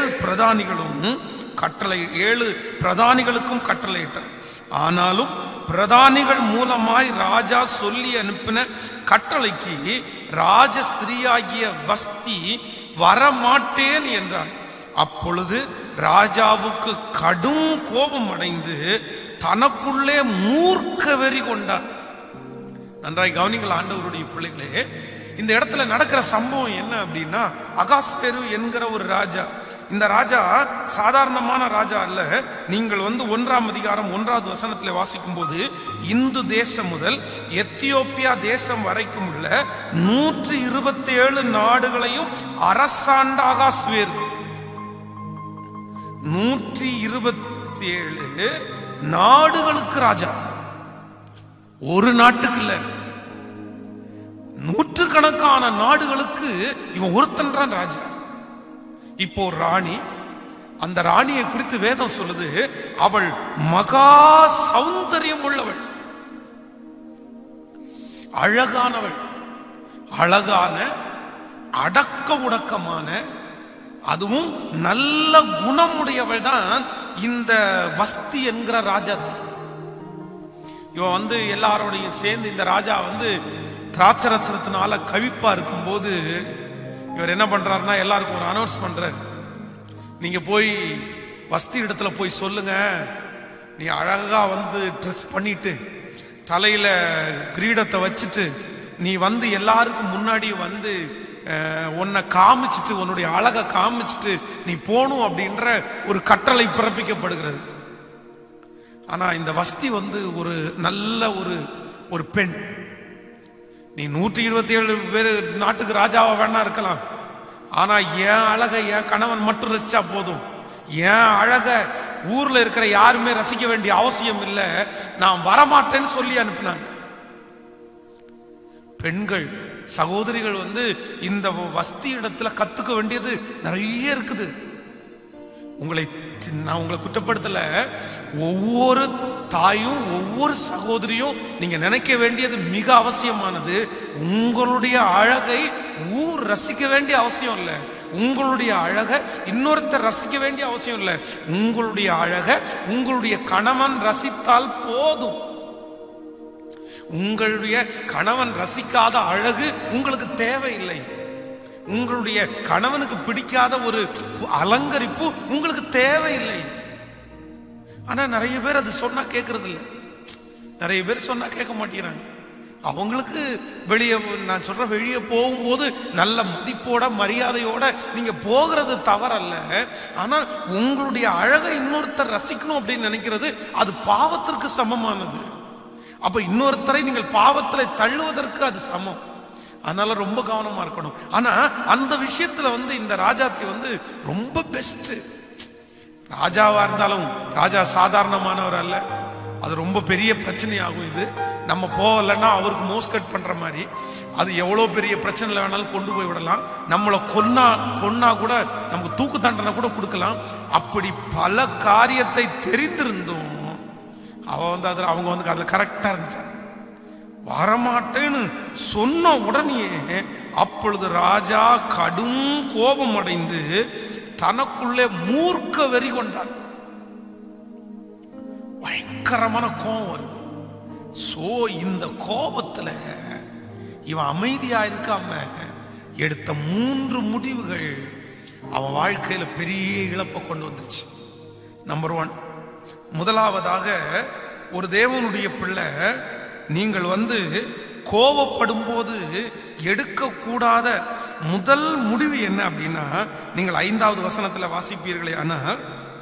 பிரதானிகளுக்கும் கட்டளையிட்டார். ஆனாலும் பிரதானிகள் மூலமாய் ராஜா சொல்லி அனுப்பின கட்டளைக்கு ராஜஸ்திரியாகிய வஸ்தி வரமாட்டேன் என்றாள். அப்பொழுது ராஜாவுக்கு கடும் கோபம் அடைந்து தனக்குள்ளே மூர்க்க வெறி கொண்டார். நன்றாய் கவனிங்கள் ஆண்டவருடைய பிள்ளைகளே, இந்த இடத்துல நடக்கிற சம்பவம் என்ன அப்படின்னா, அகாஸ்வேரு என்கிற ஒரு ராஜா. இந்த ராஜா சாதாரணமான ராஜா அல்ல. நீங்கள் 1ஆம் அதிகாரம் 1வது வசனத்தில் வாசிக்கும் போது, இந்து தேசம் முதல் எத்தியோப்பியா தேசம் வரைக்கும் உள்ள 127 நாடுகளையும் அரசாண்ட அகாஸ்வேரு. 127 நாடுகளுக்கு ராஜா, ஒரு நாட்டுக்கு இல்ல, 100கணக்கான நாடுகளுக்கு இவன் ஒருத்தன் ராஜா. இப்போ ராணி அந்த ராணியை குறித்து வேதம் சொல்லுது, அவள் மகா சௌந்தரியம் உள்ளவள், அழகானவள், அழகான அடக்க உடக்கமான அதுவும் நல்ல குணமுடையவள் தான் இந்த வஸ்தி என்கிற ராஜாத்தி. இவன் எல்லாரோடைய சேர்ந்து இந்த ராஜா திராட்சரசத்தினால கவிப்பா இருக்கும்போது இவர் என்ன பண்றாருன்னா எல்லாருக்கும் ஒரு அனௌன்ஸ் பண்றாரு, நீங்க போய் வஸ்தி இடத்துல போய் சொல்லுங்க, நீ அழகா ட்ரெஸ் பண்ணிட்டு தலையில கிரீடத்தை வச்சுட்டு நீ எல்லாருக்கும் முன்னாடி உன்னை காமிச்சிட்டு உன்னுடைய அழகை காமிச்சிட்டு நீ போகணும் அப்படின்ற ஒரு கட்டளை பிறப்பிக்கப்படுகிறது. ஆனா இந்த வஸ்தி ஒரு நல்ல ஒரு பெண். நீ 127 பேர் நாட்டுக்கு ராஜாவா வேணா இருக்கலாம், ஆனா என் அழகை என் கணவன் மட்டும் ரசிச்சா போதும், என் அழக ஊர்ல இருக்கிற யாருமே ரசிக்க வேண்டிய அவசியம் இல்லை, நான் வரமாட்டேன்னு சொல்லி அனுப்பினாங்க. பெண்கள் சகோதரிகள் இந்த வஸ்தி இடத்துல கத்துக்க வேண்டியது நிறைய இருக்குது. நான் உங்களை குற்றப்படுத்தல, ஒவ்வொரு தாயும் ஒவ்வொரு சகோதரியும் நீங்க நினைக்க வேண்டியது மிக அவசியமானது. உங்களுடைய அழகை ஊர் ரசிக்க வேண்டிய அவசியம் இல்லை, உங்களுடைய அழகை இன்னொருத்தர் ரசிக்க வேண்டிய அவசியம் இல்லை, உங்களுடைய அழகை உங்களுடைய கணவன் ரசித்தால் போதும். உங்களுடைய கணவன் ரசிக்காத அழகு உங்களுக்கு தேவையில்லை, உங்களுடைய கணவனுக்கு பிடிக்காத ஒரு அலங்கரிப்பு உங்களுக்கு தேவையில்லை. ஆனா நிறைய பேர் அது சொன்னா கேட்கறது இல்லை, நிறைய பேர் சொன்னா கேட்க மாட்டேங்கிறாங்க. அவங்களுக்கு வெளியே நான் சொல்ற வெளியே போகும்போது நல்ல மதிப்போட மரியாதையோட நீங்க போகிறது தவறல்ல, ஆனால் உங்களுடைய அழகை இன்னொருத்தர் ரசிக்கணும் அப்படின்னு நினைக்கிறது அது பாவத்திற்கு சமமானது. அப்ப இன்னொருத்தரை நீங்கள் பாவத்துல தள்ளுவதற்கு அது சமம். அதனால ரொம்ப கவனமா இருக்கணும். ஆனா அந்த விஷயத்துல இந்த ராஜாத்தி ரொம்ப பெஸ்ட். ராஜாவா இருந்தாலும் ராஜா சாதாரணமானவர் அல்ல, அது ரொம்ப பெரிய பிரச்சனையாகும். இது நம்ம போகலன்னா அவருக்கு மோஸ்கட் பண்ற மாதிரி, அது எவ்வளவு பெரிய பிரச்சனைல வேணாலும் கொண்டு போய் விடலாம். நம்மளை கொன்னா கூட நமக்கு தூக்கு தண்டனை கூட கொடுக்கலாம். அப்படி பல காரியத்தை தெரிந்திருந்தோம் அதுல அவங்க அதுல கரெக்டா இருந்துச்சாங்க. வரமாட்டேன்னு சொன்ன உடனே அப்பொழுது ராஜா கடும் கோபம் அடைந்து தனக்குள்ளே மூர்க்க வெறி கொண்டான். பயங்கரமான கோபம் வருது. சோ இந்த கோபத்துல இவன் அமைதியா இருக்காம எடுத்த 3 முடிவுகள் அவன் வாழ்க்கையில பெரிய இழப்பை கொண்டு வந்துருச்சு. நம்பர் 1, முதலாவதாக ஒரு தேவனுடைய பிள்ளை நீங்கள் கோபப்படும் போது எடுக்கக்கூடாத முதல் முடிவு என்ன அப்படின்னா, நீங்கள் 5வது வசனத்துல வாசிப்பீர்களே, ஆனால்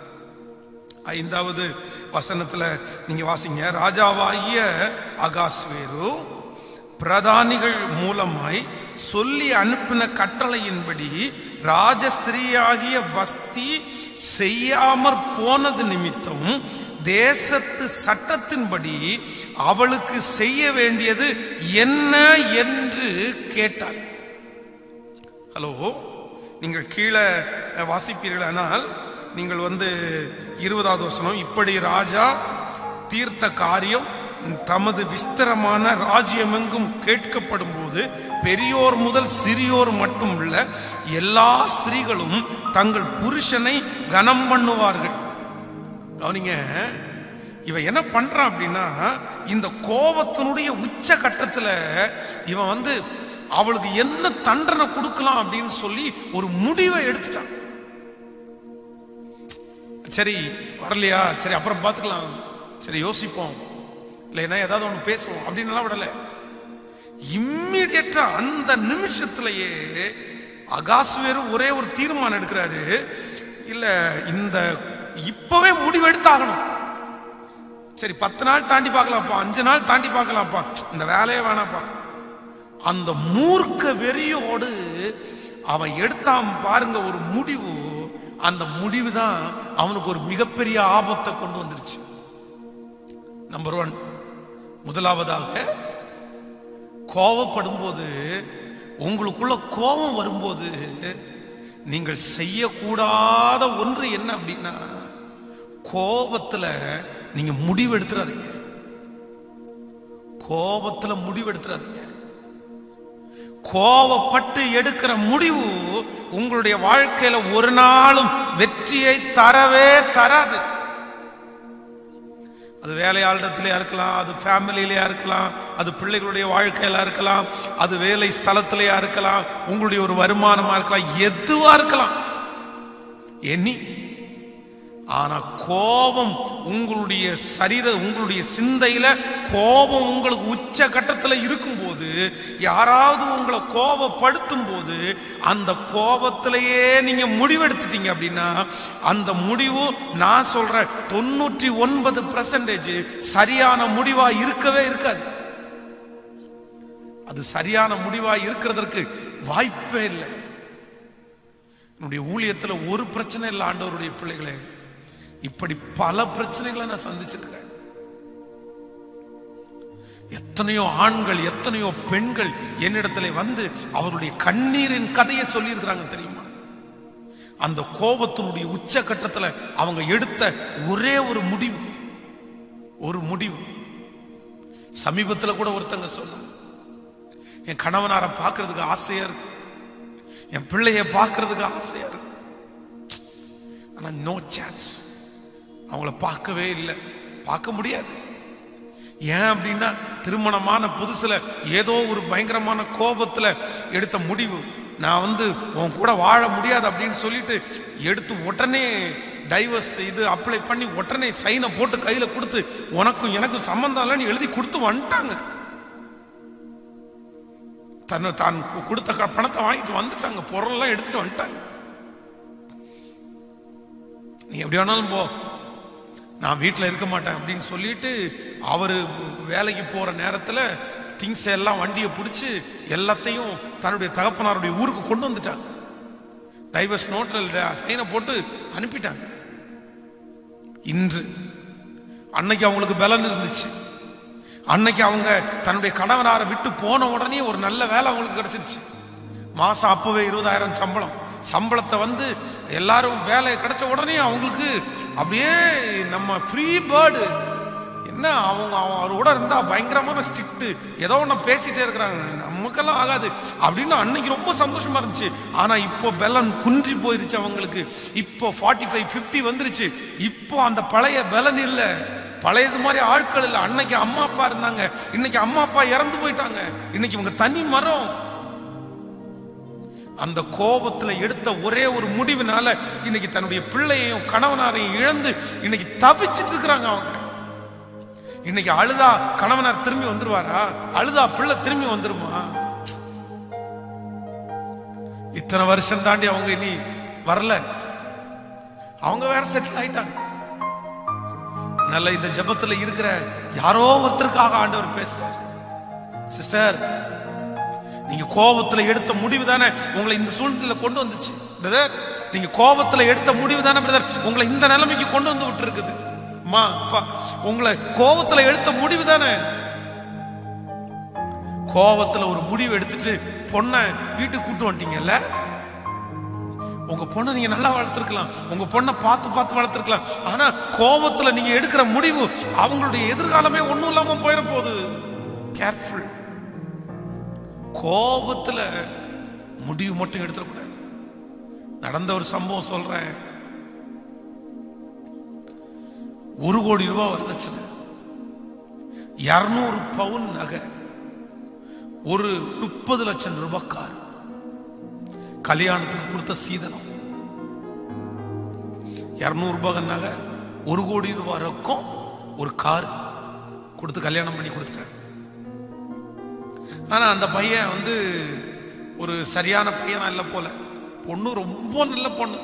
5வது வசனத்துல நீங்க வாசிங்க. ராஜாவாகிய அகாஸ்வேரு பிரதானிகள் மூலமாய் சொல்லி அனுப்பின கட்டளையின்படி ராஜஸ்திரியாகிய வஸ்தி செய்யாமற் போனது நிமித்தம் தேசத்து சட்டத்தின்படி அவளுக்கு செய்ய வேண்டியது என்ன என்று கேட்டார். ஹலோ, நீங்கள் கீழே வாசிப்பீர்களானால் நீங்கள் 20வது வசனம், இப்படி ராஜா தீர்த்த காரியம் தமது விஸ்தரமான ராஜ்யமெங்கும் கேட்கப்படும் போது பெரியோர் முதல் சிறியோர் மட்டும் உள்ள எல்லா ஸ்திரீகளும் தங்கள் புருஷனை கனம் பண்ணுவார்கள். கவனிங்க, இவன் என்ன பண்றான் அப்படின்னா, இந்த கோபத்தினுடைய உச்ச கட்டத்துல இவன் அவளுக்கு என்ன தண்டனை கொடுக்கலாம் அப்படின்னு சொல்லி ஒரு முடிவை எடுத்துட்டான். சரி வரலையா, சரி அப்புறம் பார்த்துக்கலாம், சரி யோசிப்போம், இல்லைன்னா ஏதாவது ஒன்று பேசுவோம் அப்படின்னு விடல. இம்மிடியட்டா அந்த நிமிஷத்திலேயே அகாஸ்வேரு ஒரே ஒரு தீர்மானம் எடுக்கிறாரு. இல்ல இந்த இப்பவே முடிவெடுத்தாகணும். சரி 10 நாள் தாண்டி பார்க்கலாம்ப்பா, 5 நாள் தாண்டி பார்க்கலாம்ப்பா, இந்த வேலையே வேணாப்பா. அந்த மூர்க்க வெறியோடு அவன் எடுத்தான் பாருங்க ஒரு முடிவு. அந்த முடிவு தான் அவனுக்கு ஒரு மிகப்பெரிய ஆபத்தை கொண்டு வந்துருச்சு. நம்பர் 1, முதலாவதாக கோபப்படும் போது, உங்களுக்குள்ள கோபம் வரும்போது நீங்கள் செய்யக்கூடாத ஒன்று என்ன அப்படின்னா, கோபத்துல நீங்க முடிவெடுத்துறாதீங்க. கோபத்துல முடிவெடுத்துறாதீங்க. கோபப்பட்டு எடுக்கிற முடிவு உங்களுடைய வாழ்க்கையில ஒரு நாளும் வெற்றியை தரவே தராது. அது வேலையாளத்திலேயா இருக்கலாம், அது ஃபேமிலியிலேயா இருக்கலாம், அது பிள்ளைகளுடைய வாழ்க்கையில இருக்கலாம், அது வேலை ஸ்தலத்திலேயா இருக்கலாம், உங்களுடைய ஒரு வருமானமா இருக்கலாம், எதுவா இருக்கலாம், எனி. ஆனா கோபம் உங்களுடைய உங்களுடைய சிந்தையில கோபம் உங்களுக்கு உச்ச கட்டத்தில் இருக்கும்போது, யாராவது உங்களை கோபப்படுத்தும் போது அந்த கோபத்திலேயே நீங்க முடிவெடுத்துட்டீங்க அப்படின்னா, அந்த முடிவு நான் சொல்ற 99% சரியான முடிவா இருக்கவே இருக்காது. அது சரியான முடிவா இருக்கிறதற்கு வாய்ப்பே இல்லை. என்னுடைய ஊழியத்தில் ஒரு பிரச்சனை இல்லை ஆண்டவருடைய பிள்ளைகளே, இப்படி பல பிரச்சனைகளை நான் சந்திச்சிருக்கிறேன். எத்தனையோ ஆண்கள் எத்தனையோ பெண்கள் என்னிடத்துல வந்து அவருடைய கண்ணீரின் கதையை சொல்லி இருக்கிறாங்க தெரியுமா? அந்த கோபத்தினுடைய உச்சகட்டத்தில் அவங்க எடுத்த ஒரே ஒரு முடிவு. சமீபத்தில் கூட ஒருத்தங்க சொன்னாங்க, என் கணவனாரை பார்க்கறதுக்கு ஆசையா இருக்கு, என் பிள்ளைய பார்க்கறதுக்கு ஆசையா இருக்கு, ஆனா நோ சான்ஸ், அவங்கள பார்க்கவே இல்லை, பார்க்க முடியாது. ஏன் அப்படின்னா, திருமணமான புதுசுல ஏதோ ஒரு பயங்கரமான கோபத்துல எடுத்த முடிவு, நான் உன் கூட வாழ முடியாது அப்படின்னு சொல்லிட்டு எடுத்து உடனே டைவர்ஸ் இது அப்ளை பண்ணி உடனே சைனை போட்டு கையில கொடுத்து, உனக்கும் எனக்கும் சம்பந்தம் இல்லைன்னு எழுதி கொடுத்து வந்துட்டாங்க. தான் கொடுத்த பணத்தை வாங்கிட்டு வந்துட்டாங்க, பொருளெல்லாம் எடுத்துட்டு வந்துட்டாங்க. நீ எப்படி வேணாலும் போ, நான் வீட்டில் இருக்க மாட்டேன் அப்படின்னு சொல்லிட்டு அவரு வேலைக்கு போற நேரத்தில் திங்ஸ் எல்லாம் வண்டியை பிடிச்சி எல்லாத்தையும் தன்னுடைய தகப்பனாருடைய ஊருக்கு கொண்டு வந்துட்டாங்க. டைவர்ஸ் நோட்டில் சைனை போட்டு அனுப்பிட்டாங்க. அன்னைக்கு அவங்களுக்கு பலன் இருந்துச்சு. அன்னைக்கு அவங்க தன்னுடைய கணவனாரை விட்டு போன உடனே ஒரு நல்ல வேலை அவங்களுக்கு கிடைச்சிருச்சு. மாசம் அப்பவே 20,000 சம்பளத்தை எல்லாரும் வேலை கிடைச்ச உடனே அவங்களுக்கு அப்படியே நம்ம ஃப்ரீ பேர்டு. என்ன அவங்க அவரோட இருந்தா பயங்கரமான ஸ்ட்ரிக்ட், ஏதோ ஒன்று பேசிட்டே இருக்கிறாங்க, நமக்கெல்லாம் ஆகாது அப்படின்னு அன்னைக்கு ரொம்ப சந்தோஷமா இருந்துச்சு. ஆனா இப்போ பலன் குன்றி போயிருச்சு அவங்களுக்கு. இப்போ 45-50 வந்துருச்சு. இப்போ அந்த பழைய பலன் இல்லை, பழையது மாதிரி ஆட்கள் இல்லை. அன்னைக்கு அம்மா அப்பா இருந்தாங்க, இன்னைக்கு அம்மா அப்பா இறந்து போயிட்டாங்க. இன்னைக்கு இவங்க தனி மரம். அந்த கோபத்துல எடுத்த ஒரே ஒரு முடிவுனால இன்னைக்கு தன்னுடைய பிள்ளையையும் கணவனாரையும் இழந்து இன்னைக்கு தவிச்சிட்டு இருக்கிறாங்க. அவங்க இன்னைக்கு அழுதா கணவனார் திரும்பி வந்துருவாரா? அழுதா பிள்ளை திரும்பி வந்துருமா? இத்தனை வருஷம் தாண்டி அவங்க இனி வரல, அவங்க வேற செட்டில் ஆயிட்டாங்க. நல்ல இந்த ஜெபத்துல இருக்கிற யாரோ ஒருத்தருக்காக ஆண்டவர் பேசுறாரு. சிஸ்டர், நீங்க கோபத்துல எடுத்த முடிவு தானே உங்களை இந்த சூழ்நிலை கொண்டு வந்துச்சு. பிரதர், நீங்க கோபத்துல எடுத்த முடிவு தானே பிரதர் உங்களை இந்த நிலைமைக்கு கொண்டு வந்து விட்டு இருக்குது. அம்மா அப்பா, உங்களை கோபத்துல எடுத்த முடிவு தானே. கோபத்துல ஒரு முடிவு எடுத்துட்டு பொண்ணை வீட்டுக்கு கூட்டு வந்துட்டீங்கல்ல. உங்க பொண்ணை நீங்க நல்லா வளர்த்துருக்கலாம், உங்க பொண்ணை பார்த்து வளர்த்துருக்கலாம். ஆனா கோபத்துல நீங்க எடுக்கிற முடிவு அவங்களுடைய எதிர்காலமே ஒண்ணும் இல்லாம போயிட போகுது. கேர்ஃபுல். கோபத்துல முடிவு மட்டும் எடுத்துடக்கூடாது. நடந்த ஒரு சம்பவம் சொல்றேன். 1 கோடி ரூபாய் வரதட்சணை, 200 பவுன் நகை, ஒரு 30 லட்சம் ரூபாய் கார், கல்யாணத்துக்கு கொடுத்த சீதனம். 200 ரூபாய் நகை, 1 கோடி ரூபாய் ரொக்கம், ஒரு கார் கொடுத்து கல்யாணம் பண்ணி கொடுத்துட்டாங்க. ஆனா அந்த பையன் ஒரு சரியான பையனா இல்ல போல. பொண்ணு ரொம்ப நல்ல பொண்ணு,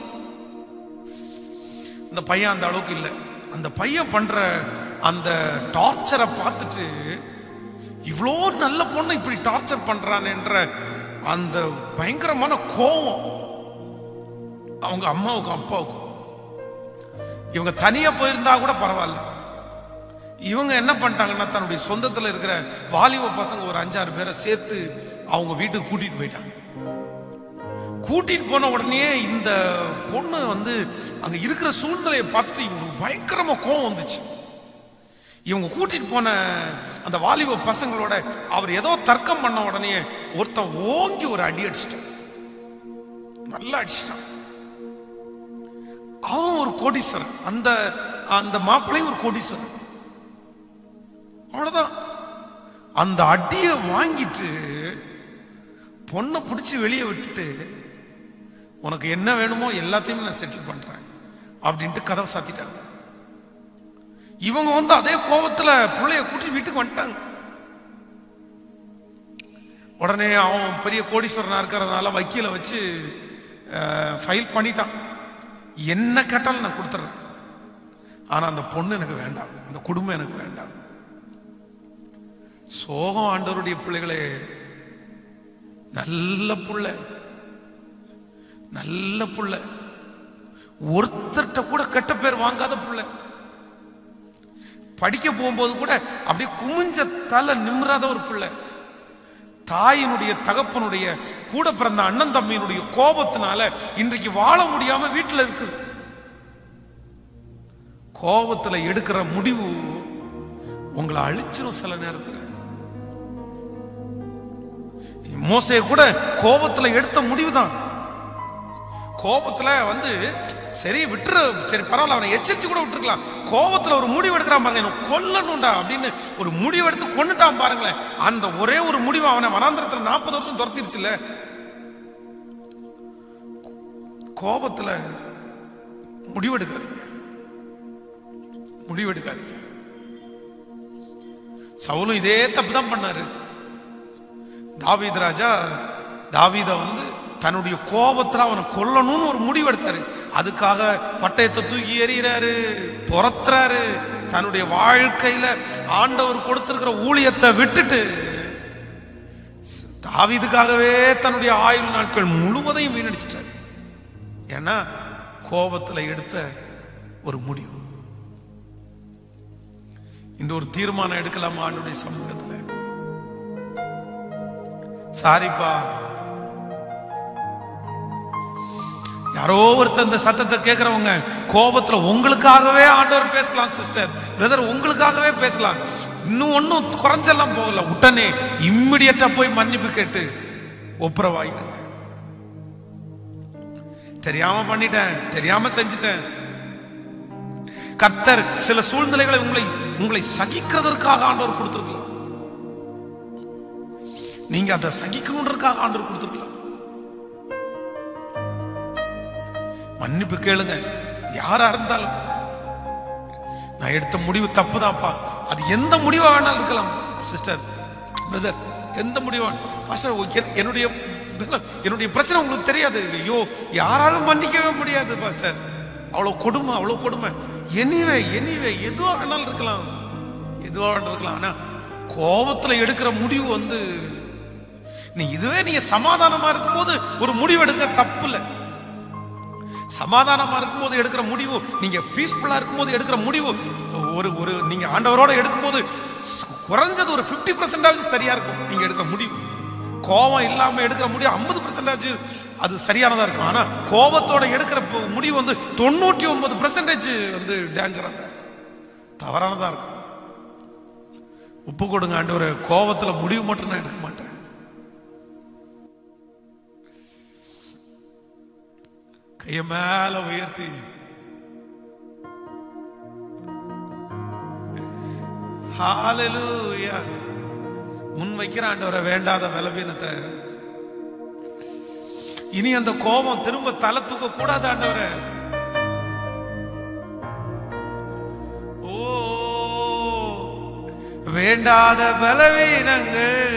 அந்த பையன் அந்த அளவுக்கு இல்லை. அந்த பையன் பண்ற அந்த டார்ச்சரை பார்த்துட்டு, இவ்வளோ நல்ல பொண்ணு இப்படி டார்ச்சர் பண்றான் என்ற அந்த பயங்கரமான கோபம் அவங்க அம்மாவுக்கும் அப்பாவுக்கும். இவங்க தனியா போயிருந்தா கூட பரவாயில்ல, இவங்க என்ன பண்ணிட்டாங்கன்னா தன்னுடைய சொந்தத்தில் இருக்கிற வாலிப பசங்க ஒரு 5-6 பேரை சேர்த்து அவங்க வீட்டுக்கு கூட்டிட்டு போயிட்டாங்க. கூட்டிட்டு போன உடனே இந்த பொண்ணு வந்து அங்க இருக்கிற சூழ்நிலையை பார்த்துட்டு இவங்களுக்கு பயங்கரமா கோவம் வந்துச்சு. இவங்க கூட்டிட்டு போன அந்த வாலிப பசங்களோட அவர் ஏதோ தர்க்கம் பண்ண உடனே ஒருத்தன் ஓங்கி ஒரு அடி அடிச்சிட்டான், நல்லா அடிச்சிட்டான். அவன் ஒரு கோடீஸ்வரன், அந்த அந்த மாப்பிள்ளையும் ஒரு கோடீஸ்வரன். அவ்வளவுதான். அந்த அடியை வாங்கிட்டு பொண்ணை பிடிச்சி வெளியே விட்டுட்டு, உனக்கு என்ன வேணுமோ எல்லாத்தையும் நான் செட்டில் பண்றேன் அப்படின்ட்டு கதவை சாத்திட்டாங்க. இவங்க வந்து அதே கோபத்துல பிள்ளைய கூட்டி வீட்டுக்கு வந்துட்டாங்க. உடனே அவன் பெரிய கோடீஸ்வரனா இருக்கிறதுனால வக்கீல வச்சு ஃபைல் பண்ணிட்டான். என்ன கேட்டாலும் நான் கொடுத்துறேன், ஆனா அந்த பொண்ணு எனக்கு வேண்டாம், அந்த குடும்பம் எனக்கு வேண்டாம். சோகம் ஆண்டவருடைய பிள்ளைகளே, நல்ல புள்ள, நல்ல புள்ள, ஒருத்தர்கிட்ட கூட கெட்ட பேர் வாங்காத புள்ள, படிக்க போகும்போது கூட அப்படியே குமிஞ்ச தலை நிமிராத ஒரு பிள்ளை, தாயினுடைய தகப்பனுடைய கூட பிறந்த அண்ணன் தம்பியினுடைய கோபத்தினால இன்றைக்கு வாழ முடியாம வீட்டில் இருக்குது. கோபத்துல எடுக்கிற முடிவு உங்களை அழிச்சிடும். சில நேரத்தில் மோசே கூட கோபத்துல எடுத்த முடிவுதான். கோபத்துல வந்து சரி விட்டுரு, சரி பரவாயில்ல, அவனை எச்சரிச்சு கூட விட்டுருக்கலாம். கோபத்துல ஒரு முடிவு எடுக்கிறான் பாருங்க, என்ன கொல்லணும்டா அப்படின்னு ஒரு முடிவு எடுத்து கொண்டுட்டான் பாருங்களேன். அந்த ஒரே ஒரு முடிவு அவனை வனாந்திரத்துல 40 வருஷம் துரத்திருச்சுல்ல. கோபத்துல முடிவெடுக்காதீங்க, முடிவெடுக்காதீங்க. சவுலும் இதே தப்பு தான் பண்ணாரு. தாவீது ராஜா தாவீத வந்து தன்னுடைய கோபத்துல அவனை கொல்லணும்னு ஒரு முடிவு எடுத்தாரு. அதுக்காக பட்டயத்தை தூக்கி எறிகிறாரு, துரத்துறாரு. தன்னுடைய வாழ்க்கையில ஆண்டவர் கொடுத்திருக்கிற ஊழியத்தை விட்டுட்டு தாவீதுக்காகவே தன்னுடைய ஆயுள் நாட்கள் முழுவதையும் வீணடிச்சிட்டாரு. ஏன்னா கோபத்துல எடுத்த ஒரு முடிவு. இந்த ஒரு தீர்மானம் எடுக்கலாமா ஆண்டவருடைய சமூகத்துல? சாரிப்பா, யாரோ ஒருத்தர் இந்த சத்தத்தை கேட்கிறவங்க கோபத்துல உங்களுக்காகவே ஆண்டவர் பேசலாம் சிஸ்டர், பிரதர், உங்களுக்காகவே பேசலாம். இன்னும் ஒன்னும் குறைஞ்செல்லாம் போகல. உடனே இம்மிடியட்டா போய் மன்னிப்பு கேட்டு ஒப்புரவாயிருங்க. தெரியாம பண்ணிட்டேன், தெரியாம செஞ்சிட்டேன். கர்த்தர் சில சூழ்நிலைகளை உங்களை சகிக்கிறதற்காக ஆண்டவர் கொடுத்திருக்கலாம். நீங்க அதை சகிக்கணுன்றதுக்காக ஆண்டவர் கொடுத்திருக்கலாம். மன்னிப்பு கேளுங்க. யாரா இருந்தாலும், நான் எடுத்த முடிவு தப்புதான்ப்பா, அது எந்த முடிவா வேணாலும் இருக்கலாம் சிஸ்டர், பிரதர், எந்த முடிவா. பாஸ்டர், என்னுடைய பிரச்சனை உங்களுக்கு தெரியாது. ஐயோ, யாராலும் மன்னிக்கவே முடியாது பாஸ்டர், அவ்வளவு கொடுமை, அவ்வளவு கொடுமை. எனிவே எதுவா வேணாலும் இருக்கலாம், எதுவா வேணாலும் இருக்கலாம். ஆனா கோபத்துல எடுக்கிற முடிவு வந்து நீங்க சமாதானமா இருக்கும்போது ஒரு முடிவு எடுக்க தப்பு இல்லை. சமாதானமா இருக்கும்போது எடுக்கிற முடிவு, நீங்க பீஸ்ஃபுல்லா இருக்கும்போது எடுக்கிற முடிவு, ஒரு நீங்க ஆண்டவரோட எடுக்கும்போது குறைஞ்சது ஒரு 50% சரியா இருக்கும் நீங்க எடுக்கிற முடிவு. கோபம் இல்லாம எடுக்கிற முடிவு 50% அது சரியானதா இருக்கும். ஆனா கோபத்தோட எடுக்கிற முடிவு வந்து 99% வந்து டேஞ்சரா தான், தவறானதா இருக்கும். உப்பு கொடுங்க ஆண்டவரே, கோபத்துல முடிவு மட்டும் நான் எடுக்க மாட்டேன். கைய மேல உயர்த்தி ஹalleluya முன் வைக்கிற ஆண்டவரே, வேண்டாத பலவீனத்தை இனி அந்த கோபம் திரும்ப தலை தூக்க கூடாது ஆண்டவரே. ஓ, வேண்டாத பலவீனங்கள்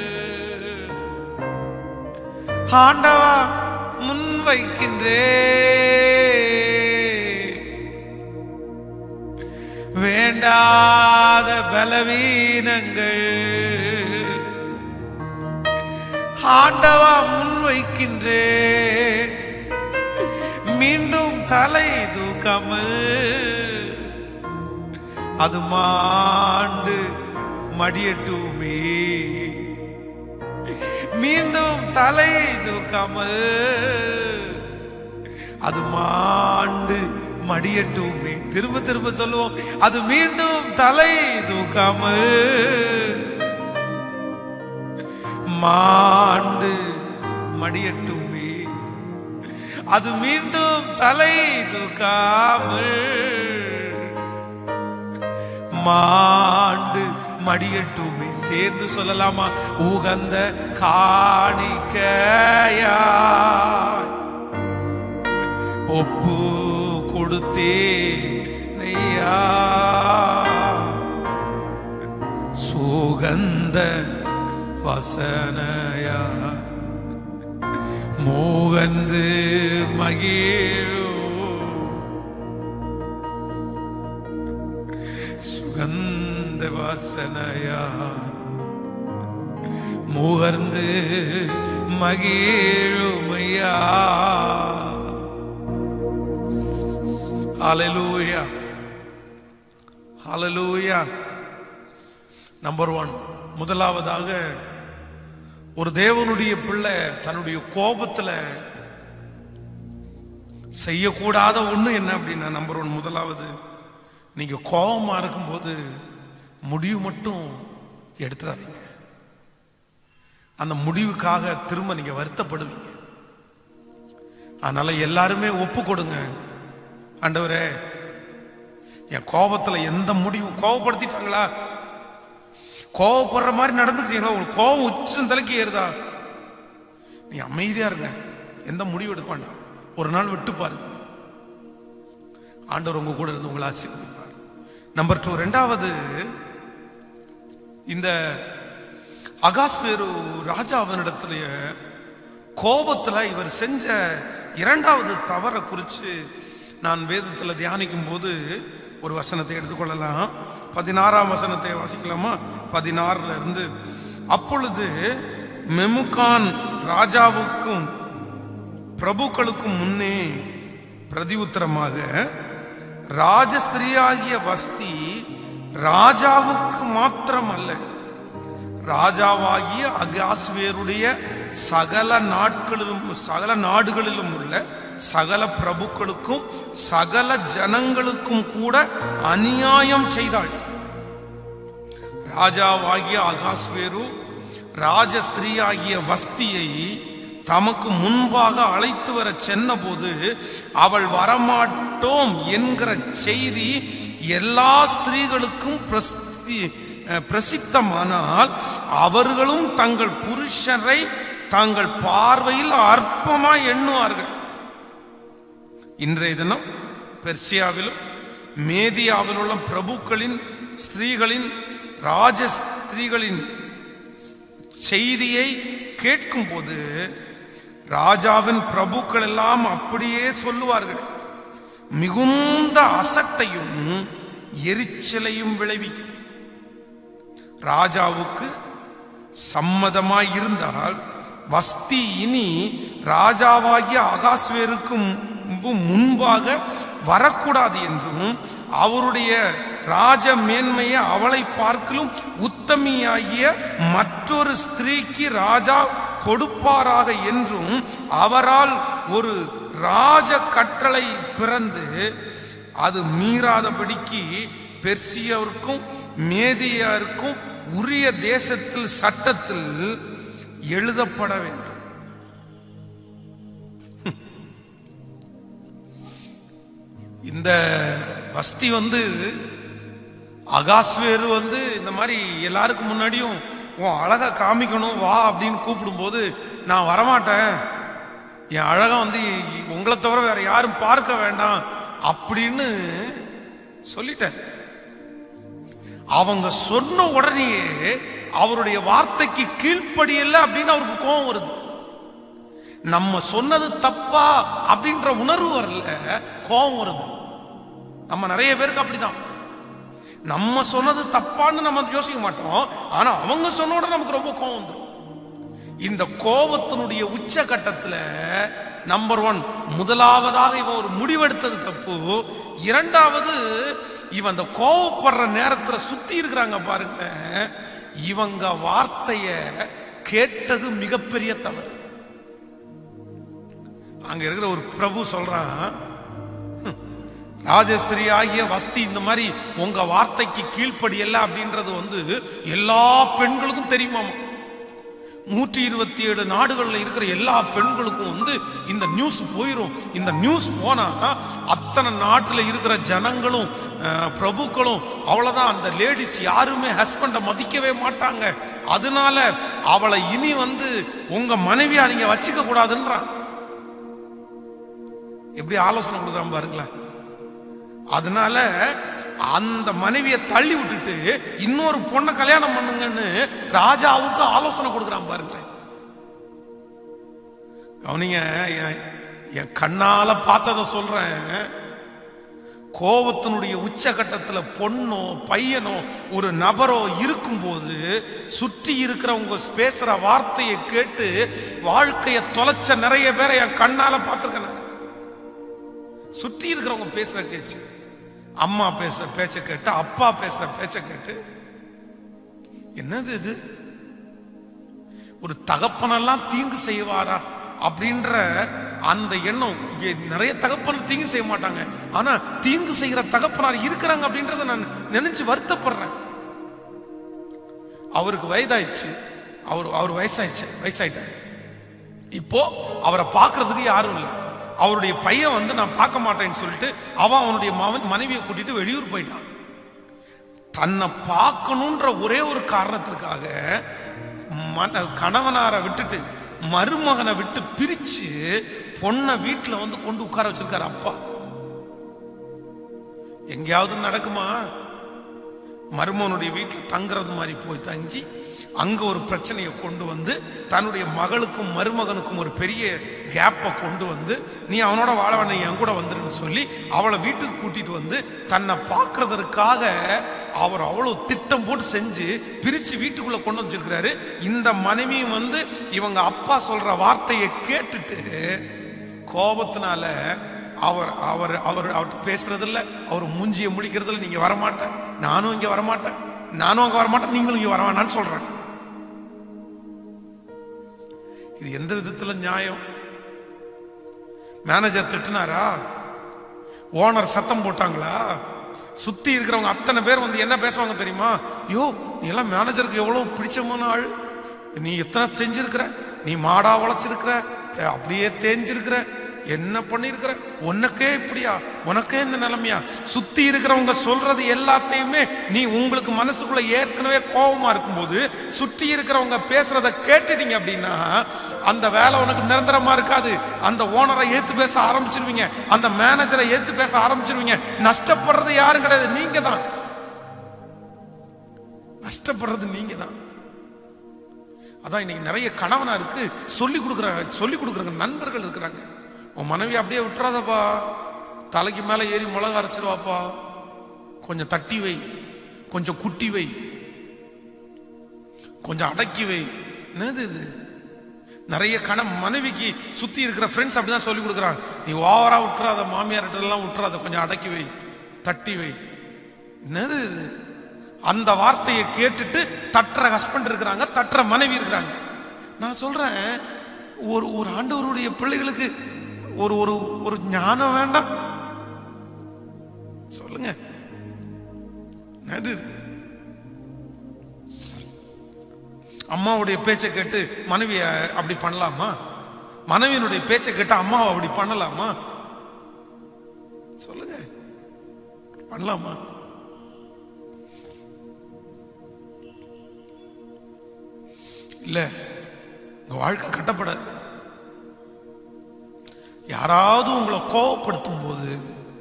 ஆண்டவா முன் வைக்கின்றே, வேண்டாத பலவீனங்கள் ஆண்டவா முன் வைக்கின்றே, மீண்டும் தலை தூக்காமல் அது மாண்டு மடியட்டுமே, மீண்டும் தலை தூக்காமல் அது மாண்டு மடியட்டுமே. திரும்ப திரும்ப சொல்லுவோம், அது மீண்டும் தலை தூக்காமல் மாண்டு மடியட்டுமே. அது மீண்டும் தலை தூக்காமல் மாண்டு மடியட்டுமே. சேர்ந்து சொல்லலாமா? உகந்த காணிக்கையா ஒப்பு கொடுத்தே நெய்யா, சுகந்த வசனையா மோகந்து மகிழோ. சுகந்த வாசனையா முகர்ந்து மகிழுமையா. ஹல்லேலூயா, ஹல்லேலூயா. நம்பர் 1, முதலாவதாக ஒரு தேவனுடைய பிள்ளை தன்னுடைய கோபத்துல செய்யக்கூடாத ஒண்ணு என்ன அப்படின்னா, நம்பர் 1, முதலாவது, நீங்க கோபமா இருக்கும்போது முடிவு மட்டும் எடுத்துறாதீங்க. அந்த முடிவுக்காக திரும்ப நீங்க வருத்தப்படுவீங்க. அதனால எல்லாருமே ஒப்பு கொடுங்க. ஆண்டவரே, என் கோபத்துல எந்த முடிவும், கோபப்படுத்திட்டாங்களா, கோபப்படுற மாதிரி நடந்துக்கிட்டீங்களா, உங்களுக்கு கோபம் உச்சம் தலைக்கு ஏறுதா, நீ அமைதியா இருங்க, எந்த முடிவு எடுக்க வேண்டாம், ஒரு நாள் விட்டு பாருங்க. ஆண்டவர் உங்க கூட இருந்து உங்களை ஆசீர்வதிப்பார். நம்பர் 2, இரண்டாவது, இந்த அகாஸ்வேரு ராஜாவினிடத்துல கோபத்துல இவர் செஞ்ச இரண்டாவது தவறை குறித்து நான் வேதத்துல தியானிக்கும் போது ஒரு வசனத்தை எடுத்துக்கொள்ளலாம். 16ஆம் வசனத்தை வாசிக்கலாமா? 16ல இருந்து. அப்பொழுது மெமுகான் ராஜாவுக்கும் பிரபுக்களுக்கும் முன்னே பிரதி உத்தரமாக, ராஜஸ்திரியாகிய வஸ்தி ராஜாவுக்கு மாத்திரம் அல்ல, ராஜாவாகிய அகாஸ்வேருடைய சகல நாடுகளிலும் உள்ள சகல பிரபுக்களுக்கும் சகல ஜனங்களுக்கும் கூட அநியாயம் செய்தாள். ராஜாவாகிய அகாஸ்வேரு ராஜஸ்திரியாகிய வஸ்தியை தமக்கு முன்பாக அழைத்து வர சென்ற போது அவள் வரமாட்டோம் என்கிற செய்தி எல்லா ஸ்திரீகளுக்கும் பிரசித்தமானால் அவர்களும் தங்கள் புருஷரை தங்கள் பார்வையில் அற்பமாய் எண்ணுவார்கள். இன்றைய தினம் பெர்சியாவிலும் மேதியாவில் உள்ள பிரபுக்களின் ஸ்திரீகளின் ராஜஸ்திரீகளின் செய்தியை கேட்கும் போது ராஜாவின் பிரபுக்கள் எல்லாம் அப்படியே சொல்லுவார்கள். மிகுந்த அசட்டையும் எரிச்சலையும் விளைவிக்கும். ராஜாவுக்கு சம்மதமாய் இருந்தால் வஸ்தி இனி ராஜாவாகிய அகாஸ்வேருக்கு முன்பாக வரக்கூடாது என்றும், அவருடைய ராஜ மேன்மையை அவளை பார்க்கலும் உத்தமியாகிய மற்றொரு ஸ்திரீக்கு ராஜா கொடுப்பாராக என்றும் அவரால் ஒரு ராஜ கட்டளை பிறந்து அது மீறாதபடிக்கு பெர்சியருக்கும் மேதியருக்கும் உரிய தேசத்தில் சட்டத்தில் எழுதப்பட வேண்டும். இந்த வஸ்தி அகாஸ்வேரு இந்த மாதிரி எல்லாருக்கும் முன்னாடியும் உன் அழகா காமிக்கணும் வா அப்படின்னு கூப்பிடும் போது, நான் வரமாட்டேன், என் அழகா உங்களை தவிர வேற யாரும் பார்க்க வேண்டாம் அப்படின்னு சொல்லிட்டார். அவங்க சொன்ன உடனேயே அவருடைய வார்த்தைக்கு கீழ்ப்படியல அப்படின்னு அவருக்கு கோபம் வருது. நம்ம சொன்னது தப்பா அப்படின்ற உணர்வு வரல, கோபம் வருது. நம்ம நிறைய பேருக்கு அப்படிதான், நம்ம சொன்னது தப்பான்னு நம்ம யோசிக்க மாட்டோம், ஆனா அவங்க சொன்ன உடனே நமக்கு ரொம்ப கோபம் வந்துடும். இந்த கோபத்தினுடைய உச்ச கட்டத்துல நம்பர் 1, முதலாவதாக இவன் ஒரு முடிவெடுத்தது தப்பு. இரண்டாவது, இவன் அந்த கோபப்படுற நேரத்துல சுத்தி இருக்கிறாங்க பாருங்க, இவங்க வார்த்தைய கேட்டது மிகப்பெரிய தவறு. அங்க இருக்கிற ஒரு பிரபு சொல்றான், ராஜஸ்திரி ஆகிய வஸ்தி இந்த மாதிரி உங்க வார்த்தைக்கு கீழ்ப்படியல அப்படின்றது எல்லா பெண்களுக்கும் தெரியுமாமா. 127 நாடுகள்ல இருக்கிற எல்லா பெண்களுக்கும் இந்த நியூஸ் போயிரும். இந்த நியூஸ் போனா அத்தனை நாட்டுல இருக்கிற ஜனங்களும் பிரபுக்களும் அவ்வளவுதான், அந்த லேடிஸ் யாருமே ஹஸ்பண்ட மதிக்கவே மாட்டாங்க. அதனால அவளை இனி உங்க மனைவியா நீங்க வச்சுக்க கூடாதுன்றான். எப்படி ஆலோசனை கொடுக்குறான் பாருங்களேன். அதனால அந்த மனைவியை தள்ளி விட்டுட்டு இன்னொரு பொண்ணை கல்யாணம் பண்ணுங்கன்னு ராஜாவுக்கு ஆலோசனை கொடுக்குறான் பாருங்களேன். கவனிங்க, என் கண்ணால பார்த்தத சொல்றேன். கோபத்தினுடைய உச்சகட்டத்துல பொண்ணோ பையனோ ஒரு நபரோ இருக்கும்போது சுற்றி இருக்கிறவங்க பேசுற வார்த்தையை கேட்டு வாழ்க்கையை தொலைச்ச நிறைய பேரை என் கண்ணால பார்த்திருக்கேன். சுற்றி இருக்கிறவங்க பேசுற கேச்சு, அம்மா பேசுற பேச்ச கேட்டு, அப்பா பேசுற பேச்ச கேட்டு, என்னது இது, ஒரு தகப்பனெல்லாம் தீங்கு செய்வாரா அப்படின்ற அந்த எண்ணம். நிறைய தகப்பனர் தீங்கு செய்ய மாட்டாங்க, ஆனா தீங்கு செய்கிற தகப்பனார் இருக்கிறாங்க அப்படின்றத நான் நினைச்சு வருத்தப்படுறேன். அவருக்கு வயதாயிடுச்சு, அவர் வயசாயிட்டாரு. இப்போ அவரை பார்க்கறதுக்கு யாரும் இல்லை. அவருடைய பையன் நான் பார்க்க மாட்டேன்னு சொல்லிட்டு அவனுடைய மனைவியை கூட்டிட்டு வெளியூர் போயிட்டான். தன்னை பார்க்கணுன்ற ஒரே ஒரு காரணத்திற்காக கணவனாரை விட்டுட்டு மருமகனை விட்டு பிரிச்சு பொண்ணை வீட்டுல கொண்டு உட்கார வச்சிருக்காரு அப்பா. எங்கேயாவது நடக்குமா? மருமகனுடைய வீட்டுல தங்குறது மாதிரி போய் தங்கி அங்க ஒரு பிரச்சனையை கொண்டு தன்னுடைய மகளுக்கும் மருமகனுக்கும் ஒரு பெரிய கேப்பை கொண்டு நீ அவனோட வாழ வேண்டாம், என் கூட வந்துருன்னு சொல்லி அவளை வீட்டுக்கு கூட்டிட்டு தன்னை பார்க்கறதற்காக அவர் அவ்வளவு திட்டம் போட்டு செஞ்சு பிரிச்சு வீட்டுக்குள்ள கொண்டு வச்சிருக்கிறாரு. இந்த மனைவியும் இவங்க அப்பா சொல்ற வார்த்தையை கேட்டுட்டு கோபத்தினால அவர் பேசுறது இல்ல, அவர் மூஞ்சியை முடிக்கிறது இல்ல. நீங்க வரமாட்டேன், நானும் இங்க வரமாட்டேன், நானும் அங்க வரமாட்டேன், நீங்களும் இங்க வரவேண்டான்னு சொல்றேன். இது எந்த விதத்துல நியாயம்? மேனேஜர் திட்டினாரா? ஓனர் சத்தம் போட்டாங்களா? சுத்தி இருக்கிறவங்க அத்தனை பேர் என்ன பேசுவாங்க தெரியுமா? யோ, நீ எல்லாம் மேனேஜருக்கு எவ்வளவு பிடிச்சமான ஆள், நீ எத்தனை செஞ்சிருக்கிற, நீ மாடா வளைச்சிருக்கிற, அப்படியே தேஞ்சிருக்கிற, என்ன பண்ணிருக்கிற, உனக்கே இப்படியா, உனக்கே இந்த நிலைமையா? சுத்தி இருக்கிறவங்க சொல்றது எல்லாத்தையுமே நீ உங்களுக்கு மனசுக்குள்ள ஏற்கனவே கோபமா இருக்கும்போது சுற்றி இருக்கிறவங்க பேசுறத கேட்டுட்டீங்க அப்படின்னா அந்த வேலை உனக்கு நிரந்தரமா இருக்காது. அந்த ஓனரை ஏத்து பேச ஆரம்பிச்சிருவீங்க, அந்த மேனேஜரை ஏத்து பேச ஆரம்பிச்சிருவீங்க. நஷ்டப்படுறது யாரும் கிடையாது, நீங்க தான் நஷ்டப்படுறது, நீங்க தான். அதான் இன்னைக்கு நிறைய கணவனா இருக்கு சொல்லி கொடுக்குறாங்க நண்பர்கள் இருக்கிறாங்க. உன் மனைவி அப்படியே விட்டுறாதப்பா, தலைக்கு மேல ஏறி மிளகா அரைச்சிருவாப்பா, கொஞ்சம் தட்டி வை, கொஞ்சம் குட்டி வை, கொஞ்சம் அடக்கி வை. என்னது இது? நிறைய மனைவிக்கு சுத்தி இருக்கிற ஃப்ரெண்ட்ஸ் அப்படிதான் சொல்லி கொடுக்குறாங்க. நீ ஓவரா விட்டுறாத, மாமியார்கிட்ட எல்லாம் விட்டுறாத, கொஞ்சம் அடக்கி வை, தட்டி வை. என்னது இது? அந்த வார்த்தையை கேட்டுட்டு தட்டுற ஹஸ்பண்ட் இருக்கிறாங்க, தட்டுற மனைவி இருக்கிறாங்க. நான் சொல்றேன், ஒரு ஆண்டவருடைய பிள்ளைகளுக்கு ஒரு ஒரு ஞானம் வேண்டாம்? சொல்லுங்க. அம்மாவுடைய பேச்சை கேட்டு மனைவிய அப்படி பண்ணலாமா? மனைவியினுடைய பேச்சை கேட்டு அம்மாவை அப்படி பண்ணலாமா? சொல்லுங்க, பண்ணலாமா? இல்ல, வாழ்க்கை கட்டப்படாது. யாராவது உங்களை கோபப்படுத்தும் போது,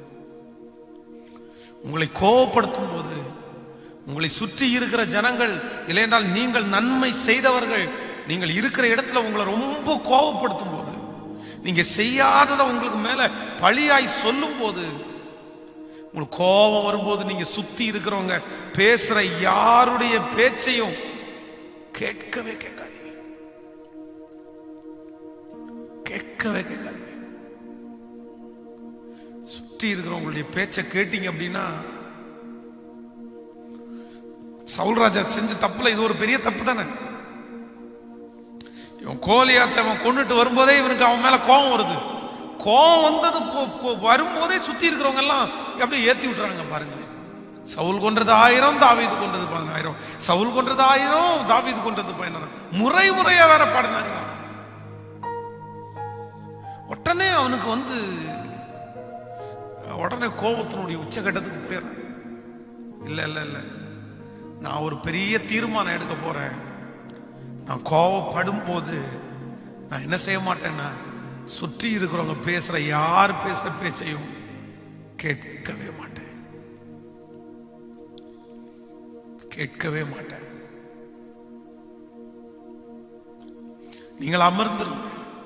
உங்களை சுற்றி இருக்கிற ஜனங்கள், இல்லையென்றால் நீங்கள் நன்மை செய்தவர்கள், நீங்கள் இருக்கிற இடத்துல உங்களை ரொம்ப கோபப்படுத்தும் போது, நீங்க செய்யாததை உங்களுக்கு மேல பழியாய் சொல்லும் போது, உங்களுக்கு கோபம் வரும்போது, நீங்க சுத்தி இருக்கிறவங்க பேசுற யாருடைய பேச்சையும் கேட்கவே கேட்காதீங்க. சுற்றி இருக்கிறவங்களுடைய பேச்சை கேட்டீங்க அப்படின்னா, சவுல் ராஜா செஞ்ச தப்புல இது ஒரு பெரிய தப்பு தானே. கோலியாத்தை அவன் கொண்டுட்டு வரும்போதே இவனுக்கு அவன் மேல கோபம் வருது. கோபம் வந்தது வரும்போதே சுத்தி இருக்கிறவங்க எல்லாம் அப்படியே ஏத்தி விட்டுறாங்க பாருங்க. சவுல் கொன்றது 1000, தாவீது கொன்றது 10000. சவுல் கொன்றது 1000, தாவீது கொன்றது 10000. முறை முறையா வேற பாடினாங்க. உடனே அவனுக்கு உடனே கோபத்தினுடைய உச்சகட்டத்துக்கு போயிடுறான். இல்ல இல்ல இல்ல, நான் ஒரு பெரிய தீர்மானம் எடுக்க போறேன். நான் கோபப்படும் போது நான் என்ன செய்ய மாட்டேன்னா, சுற்றி இருக்கிறவங்க பேசுற யார் பேசுற பேச்சையும் கேட்கவே மாட்டேன், கேட்கவே மாட்டேன். நீங்கள் அமர்ந்திருங்க.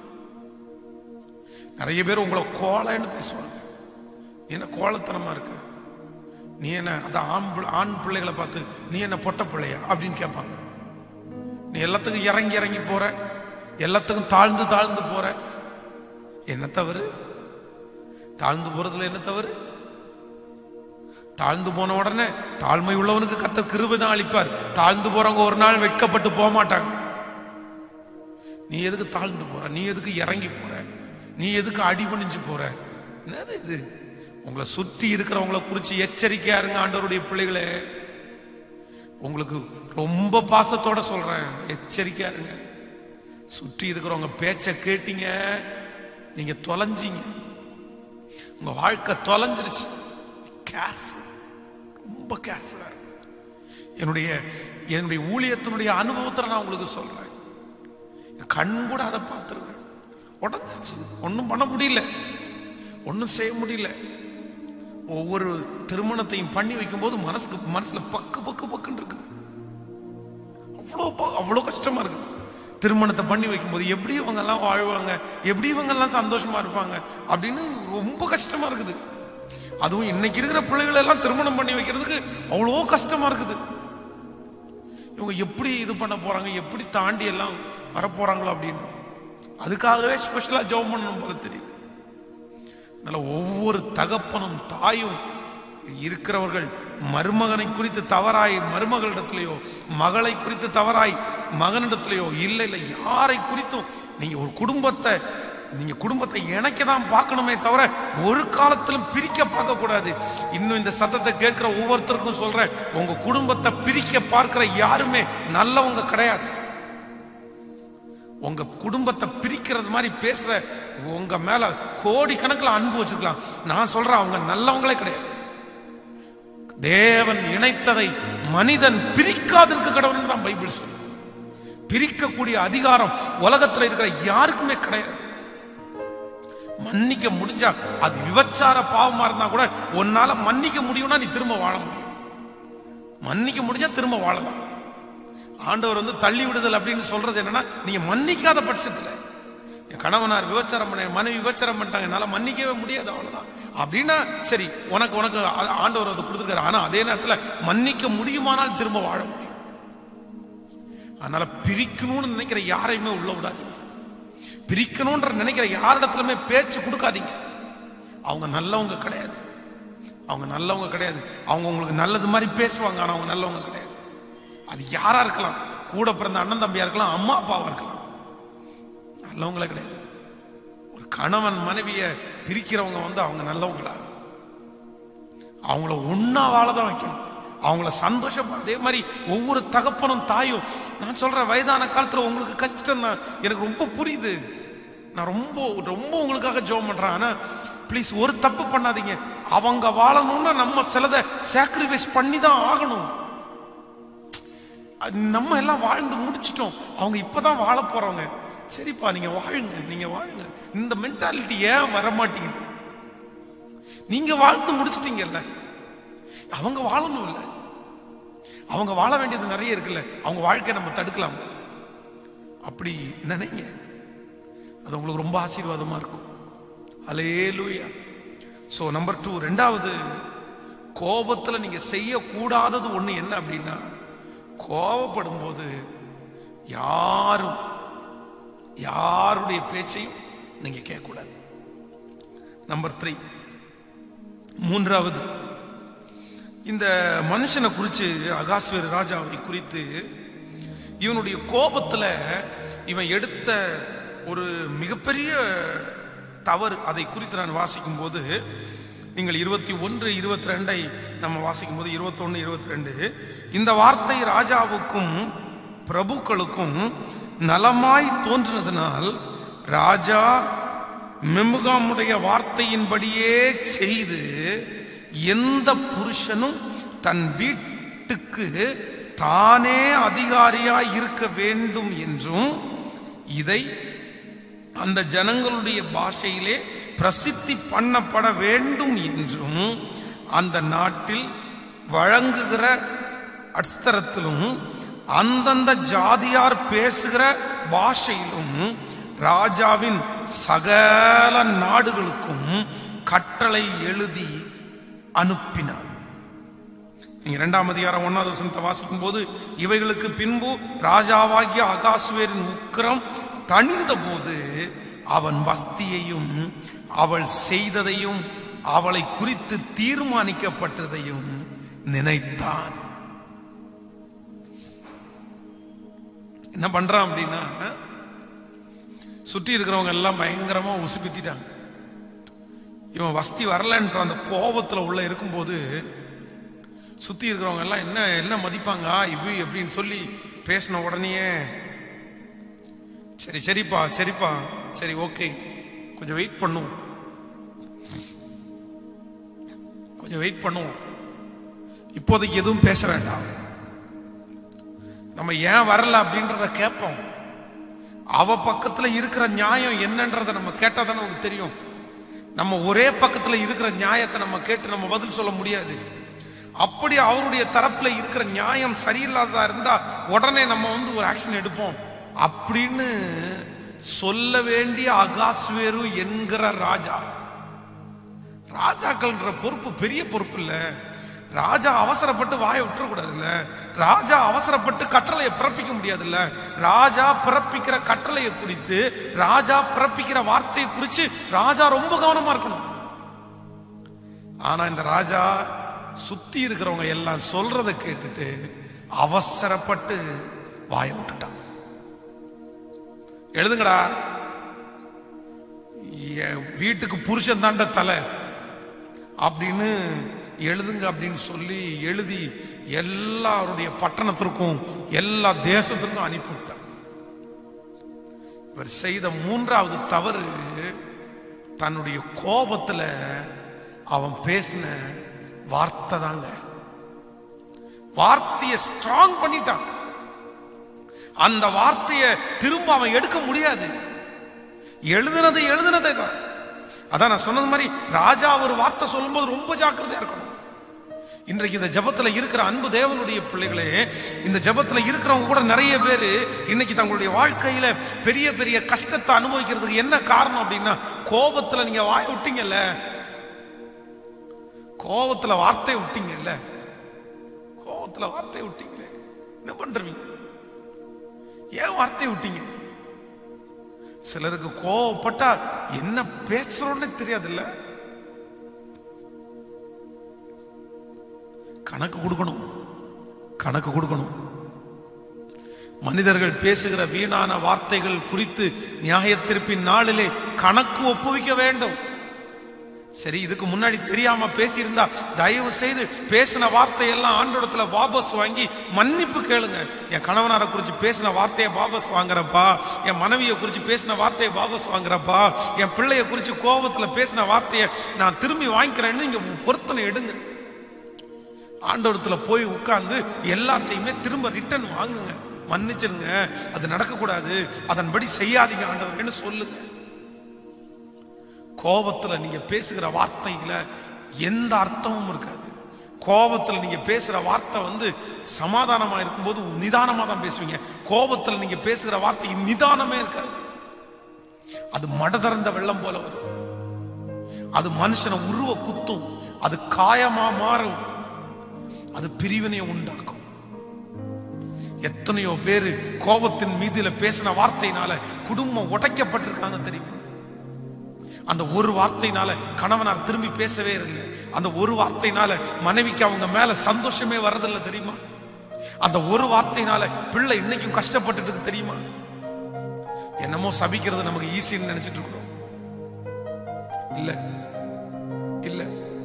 நிறைய பேர் உங்களை கோலைன்னு பேசுவாங்க. நீ என்ன கோலத்தனமா இருக்கு, நீ என்ன அதான் ஆண் பிள்ளைகளை பார்த்து நீ என்ன பொட்ட பிள்ளையா அப்படின்னு கேட்பாங்க. நீ எல்லாத்துக்கும் இறங்கி இறங்கி போற, எல்லாத்துக்கும் தாழ்ந்து தாழ்ந்து போற. என்ன தவறு? தாழ்ந்து போறதுல என்ன தவறு? தாழ்ந்து போன உடனே தாழ்மை உள்ளவனுக்கு கர்த்தர் கிருபை தான் அளிப்பார். தாழ்ந்து போறவங்க ஒரு நாள் வெட்கப்பட்டு போக மாட்டாங்க. நீ எதுக்கு தாழ்ந்து போற? நீ எதுக்கு இறங்கி போற? நீ எதுக்கு அடிபணிஞ்சு போற? என்னது இது? உங்களை சுற்றி இருக்கிறவங்களை குறிச்சு எச்சரிக்கையா இருங்க ஆண்டவருடைய பிள்ளைகளே. உங்களுக்கு ரொம்ப பாசத்தோட சொல்றேன், எச்சரிக்கையா இருங்க. சுற்றி இருக்கிறவங்க பேச்ச கேட்டீங்க, நீங்க தொலைஞ்சீங்க, உங்க வாழ்க்கை தொலைஞ்சிருச்சு. கேர்ஃபுல், ரொம்ப கேர்ஃபுல்லா இருக்கு. என்னுடைய ஊழியத்தினுடைய அனுபவத்தை நான் உங்களுக்கு சொல்றேன். கண் கூட அதை பார்த்துருக்கேன். உடஞ்சிச்சு, ஒன்றும் பண்ண முடியல, ஒன்றும் செய்ய முடியல. ஒவ்வொரு திருமணத்தையும் பண்ணி வைக்கும் போது மனசுல பக்கு பக்கு பக்குன்னு இருக்குது. அவ்வளோ கஷ்டமா இருக்கு. திருமணத்தை பண்ணி வைக்கும் போது எப்படி இவங்க எல்லாம் வாழ்வாங்க, எப்படி இவங்க எல்லாம் சந்தோஷமா இருப்பாங்க அப்படின்னு ரொம்ப கஷ்டமா இருக்குது. அதுவும் இன்னைக்கு இருக்கிற பிள்ளைகள் எல்லாம் திருமணம் பண்ணி வைக்கிறதுக்கு அவ்வளோ கஷ்டமா இருக்குது. இவங்க எப்படி இது பண்ண போறாங்க, எப்படி தாண்டி எல்லாம் வரப்போறாங்களோ அப்படின்னு அதுக்காகவே ஸ்பெஷலா ஜெபம் பண்ணணும் போல தெரியுது. அதனால ஒவ்வொரு தகப்பனும் தாயும் இருக்கிறவர்கள் மருமகனை குறித்து தவறாய் மருமகளிடத்திலேயோ, மகளை குறித்து தவறாய் மகனிடத்திலேயோ, இல்லை இல்லை யாரை குறித்தும் நீங்க ஒரு குடும்பத்தை இணைக்கதான் பார்க்கணுமே தவிர ஒரு காலத்திலும் பிரிக்க பார்க்க கூடாது. இன்னும் இந்த சத்தத்தை கேட்கிற ஒவ்வொருத்தருக்கும் சொல்றேன், உங்க குடும்பத்தை பிரிக்க பார்க்கிற யாருமே நல்லவங்க கிடையாது. உங்க குடும்பத்தை பிரிக்கிறது மாதிரி பேசுற உங்க மேல கோடி கணக்கில் அன்பு வச்சுக்கலாம். நான் சொல்றேன், அவங்க நல்லவங்களே கிடையாது. தேவன் இணைத்ததை மனிதன் பிரிக்காதிருக்க கடவுள்னு தான் பைபிள் சொல்லுது. பிரிக்கக்கூடிய அதிகாரம் உலகத்தில் இருக்கிற யாருக்குமே கிடையாது. மன்னிக்க முடிஞ்சா, அது விபச்சார பாவமா இருந்தா கூட உன்னால மன்னிக்க முடியும்னா நீ திரும்ப வாழ முடியும். மன்னிக்க முடிஞ்சா திரும்ப வாழலாம். ஆண்டவர் தள்ளி விடுதல் அப்படின்னு சொல்றது என்னன்னா, நீங்க மன்னிக்காத பட்சத்துல, என் கணவனார் விபச்சாரம் பண்ண, மனைவி விபச்சாரம் பண்ணிட்டாங்க, என்னால மன்னிக்கவே முடியாது, அவ்வளவுதான் அப்படின்னா சரி, உனக்கு ஆண்டவர் அதை கொடுத்துருக்காரு. ஆனா அதே நேரத்துல மன்னிக்க முடியுமானால் திரும்ப வாழ முடியும். அதனால பிரிக்கணும்னு நினைக்கிற யாரையுமே உள்ள விடாதீங்க. பிரிக்கணும்ன்ற நினைக்கிற யாரிடத்துலயுமே பேச்சு கொடுக்காதீங்க. அவங்க நல்லவங்க கிடையாது, அவங்க நல்லவங்க கிடையாது. அவங்க உங்களுக்கு நல்லது மாதிரி பேசுவாங்க, ஆனா அவங்க நல்லவங்க கிடையாது. அது யாரா இருக்கலாம், கூட பிறந்த அண்ணன் தம்பியா இருக்கலாம், அம்மா அப்பாவா இருக்கலாம், நல்லவங்களே கிடையாது. ஒரு கணவன் மனைவிய பிரிக்கிறவங்க அவங்க நல்லவங்களா? அவங்கள ஒன்னா வாழதான் வைக்கணும், அவங்கள சந்தோஷமா. அதே மாதிரி ஒவ்வொரு தகப்பனும் தாயும், நான் சொல்றேன், வயதான காலத்துல உங்களுக்கு கஷ்டம் தான், எனக்கு ரொம்ப புரியுது. நான் ரொம்ப ரொம்ப உங்களுக்காக ஜெபம் பண்றேன். ஆனா ப்ளீஸ் ஒரு தப்பு பண்ணாதீங்க. அவங்க வாழணும்னா நம்ம சிலதை சாக்ரிஃபைஸ் பண்ணி தான் ஆகணும். நம்ம எல்லாம் வாழ்ந்து முடிச்சிட்டோம், அவங்க இப்பதான் வாழ போறவங்க. சரிப்பா, நீங்க வாழுங்க, நீங்க வாழுங்க. இந்த மென்டாலிட்டி ஏன் வர மாட்டேங்குது? நீங்க வாழ்ந்து முடிச்சிட்டீங்கல்ல, அவங்க வாழணும் இல்ல? அவங்க வாழ வேண்டியது நிறைய இருக்குல்ல, அவங்க வாழ்க்கையை நம்ம தடுக்கலாம். அப்படி நினைங்க, அது உங்களுக்கு ரொம்ப ஆசீர்வாதமா இருக்கும். அல்லேலூயா. சோ நம்பர் 2, ரெண்டாவது, கோபத்துல நீங்க செய்யக்கூடாதது ஒண்ணு என்ன அப்படின்னா, கோபப்படும் போது யாருடைய பேச்சையும் நீங்க கேட்கக்கூடாது. நம்பர் 3, மூன்றாவது, இந்த மனுஷனை குறித்து, அகாஸ்வேரு ராஜாவை குறித்து, இவனுடைய கோபத்துல இவன் எடுத்த ஒரு மிகப்பெரிய தவறு, அதை குறித்து நான் வாசிக்கும் போது, நீங்கள் 21, 22 நம்ம வாசிக்கும் போது 21, 22, இந்த வார்த்தை ராஜாவுக்கும் பிரபுக்களுக்கும் நலமாய் தோன்றினதனால் ராஜா மெமுகாமுடைய வார்த்தையின்படியே செய்து எந்த புருஷனும் தன் வீட்டுக்கு தானே அதிகாரியாய் இருக்க வேண்டும் என்றும் இதை அந்த ஜனங்களுடைய பாஷையிலே பிரசித்தி பண்ணப்பட வேண்டும் என்றும் அந்த நாட்டில் வழங்குகிற அஸ்தரத்திலும் அந்தந்த ஜாதியார் பேசுகிற பாஷையிலும் ராஜாவின் சகல நாடுகளுக்கும் கட்டளை எழுதி அனுப்பினார். நீங்க 2ஆம் அதிகாரம் 1வது வசனத்தை வாசிக்கும் போது, இவைகளுக்கு பின்பு ராஜாவாகிய அகாஸ்வேரின் உக்கிரம் தணிந்த போது அவன் வஸ்தியையும் அவள் செய்ததையும் அவளை குறித்து தீர்மானிக்கப்பட்டதையும் நினைத்தான். என்ன பண்றான் அப்படின்னா, சுற்றி இருக்கிறவங்க எல்லாம் பயங்கரமா உசுப்பிட்டாங்க. இவன் வஸ்தி வரலன்ற அந்த கோபத்துல உள்ள இருக்கும்போது சுத்தி இருக்கிறவங்க எல்லாம் என்ன என்ன மதிப்பாங்க இவ அப்படின்னு சொல்லி பேசின உடனே, சரி சரிப்பா சரிப்பா சரி ஓகே, கொஞ்சம் வெயிட் பண்ணுவோம், கொஞ்சம் வெயிட் பண்ணுவோம், இப்போதைக்கு எதுவும் பேச வேண்டாம், நம்ம ஏன் வரல அப்படின்றத கேட்போம். அவ பக்கத்துல இருக்கிற நியாயம் என்னன்றத நம்ம கேட்டாதானே நமக்கு தெரியும். நம்ம ஒரே பக்கத்துல இருக்கிற நியாயத்தை நம்ம கேட்டு நம்ம பதில் சொல்ல முடியாது. அப்படி அவருடைய தரப்புல இருக்கிற நியாயம் சரியில்லாததா இருந்தா உடனே நம்ம ஒரு ஆக்ஷன் எடுப்போம் அப்படின்னு சொல்ல வேண்டிய அகாஸ்வேரு என்கிற ராஜா. ராஜாக்கள்ன்ற பொறுப்பு பெரிய பொறுப்பு இல்ல. ராஜா அவசரப்பட்டு வாயை விட்டுறக்கூடாது இல்ல. ராஜா அவசரப்பட்டு கட்டளையை பிறப்பிக்க முடியாது இல்ல. ராஜா பிறப்பிக்கிற கட்டளையை குறித்து, ராஜா பிறப்பிக்கிற வார்த்தையை குறித்து ராஜா ரொம்ப கவனமா இருக்கணும். ஆனா இந்த ராஜா சுத்தி இருக்கிறவங்க எல்லாம் சொல்றத கேட்டுட்டு அவசரப்பட்டு வாயை விட்டுட்டான். எழுதுங்கடா, வீட்டுக்கு புருஷன் தாண்ட தலை அப்படின்னு எழுதுங்க அப்படின்னு சொல்லி எழுதி எல்லாருடைய பட்டணத்திற்கும் எல்லா தேசத்திற்கும் அனுப்பிவிட்டான். இவர் செய்த 3வது தவறு, தன்னுடைய கோபத்துல அவன் பேசின வார்த்தை தாங்க. வார்த்தையை ஸ்ட்ராங் பண்ணிட்டான். அந்த வார்த்தையை திரும்ப அவன் எடுக்க முடியாது. எழுதுனதே தான். அதான் நான் சொன்னது மாதிரி ராஜா ஒரு வார்த்தை சொல்லும்போது ரொம்ப ஜாக்கிரதையா இருக்கணும். இன்றைக்கு இந்த ஜபத்துல இருக்கிற அன்பு தேவனுடைய பிள்ளைகளே, இந்த ஜபத்துல இருக்கிறவங்க கூட நிறைய பேர் இன்னைக்கு தங்களுடைய வாழ்க்கையில பெரிய பெரிய கஷ்டத்தை அனுபவிக்கிறதுக்கு என்ன காரணம் அப்படின்னா, கோபத்துல நீங்க வாய் விட்டீங்கல்ல, கோபத்துல வார்த்தை விட்டீங்கல்ல, கோபத்துல வார்த்தை விட்டீங்க. என்ன பண்றீங்க? ஏன் வார்த்தை விட்டீங்க? சிலருக்கு கோபப்பட்டா என்ன பேசுறோன்னு தெரியாது இல்ல. கணக்கு கொடுக்கணும். மனிதர்கள் பேசுகிற வீணான வார்த்தைகள் குறித்து நியாயத்தீர்ப்பின் நாளிலே கணக்கு ஒப்புவிக்க வேண்டும். சரி, இதுக்கு முன்னாடி தெரியாம பேசியிருந்தா தயவு செய்து பேசின வார்த்தையெல்லாம் ஆண்டோடத்துல வாபஸ் வாங்கி மன்னிப்பு கேளுங்க. என் கணவனாரை குறிச்சு பேசின வார்த்தையை வாபஸ் வாங்குறப்பா, என் மனைவியை குறிச்சு பேசின வார்த்தையை வாபஸ் வாங்குறப்பா, என் பிள்ளைய குறிச்சு கோபத்துல பேசின வார்த்தையை நான் திரும்பி வாங்கிக்கிறேன்னு நீங்க பொருத்தனை எடுங்க. ஆண்டோடத்துல போய் உட்கார்ந்து எல்லாத்தையுமே திரும்ப ரிட்டர்ன் வாங்குங்க, மன்னிச்சிருங்க, அது நடக்கக்கூடாது, அதன்படி செய்யாதீங்க ஆண்டவர்னு சொல்லுங்க. கோபத்துல நீங்க பேசுகிற வார்த்தையில எந்த அர்த்தமும் இருக்காது. கோபத்துல நீங்க பேசுற வார்த்தை சமாதானமா இருக்கும்போது நிதானமா தான் பேசுவீங்க. கோபத்துல நீங்க பேசுகிற வார்த்தைக்கு நிதானமே இருக்காது. அது மடதிறந்த வெள்ளம் போல வரும். அது மனுஷனை உருவ குத்தும், அது காயமா மாறும், அது பிரிவினையை உண்டாக்கும். எத்தனையோ பேரு கோபத்தின் மீதுல பேசின வார்த்தையினால குடும்பம் உடைக்கப்பட்டிருக்காங்க தெரியுமா? அந்த ஒரு வார்த்தையினால கணவனார் திரும்பி பேசவே இல்லை. அந்த ஒரு வார்த்தையினால மனைவிக்கு அவங்க மேல சந்தோஷமே வர்றதில்லை தெரியுமா? அந்த ஒரு வார்த்தையினால பிள்ளை இன்னைக்கும் கஷ்டப்பட்டு தெரியுமா? என்னமோ சபிக்கிறது நமக்கு ஈஸின்னு நினைச்சிட்டு இருக்கிறோம். இல்ல இல்ல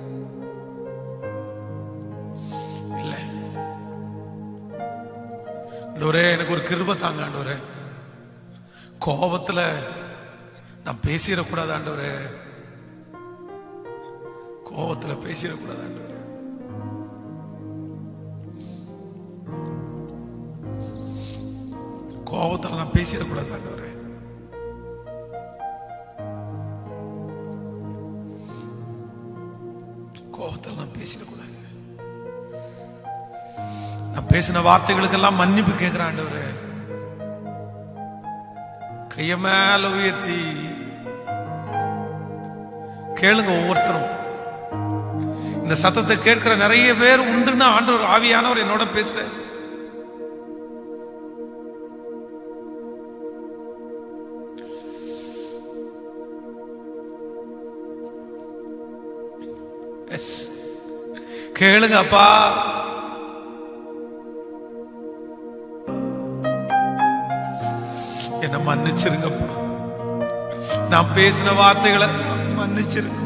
இல்ல. ஆண்டவரே எனக்கு ஒரு கிருபை தாங்க ஆண்டவரே. கோபத்துல நான் பேசிடக்கூடாது ஆண்டவரே. கோபத்துல பேசிடக்கூடாது ஆண்டவரே. கோபத்துல நான் பேசிடக்கூடாது ஆண்டவரே. கோபத்தில் நான் பேசிடக்கூடாது. நான் பேசின வார்த்தைகளுக்கெல்லாம் மன்னிப்பு கேட்கிறேன் ஆண்டவரே. கைய மேல உயர்த்தி கேளுங்க. ஒவ்வொருத்தரும் இந்த சத்தத்தை கேட்கிற நிறைய பேர் உண்டுன்னா ஆண்டவர் ஆவியானவர் என்னோட பேசுறேன். கேளுங்க அப்பா. என்ன மன்னிச்சிருங்கப்பா. நான் பேசின வார்த்தைகளை மன்னிச்சிருங்க.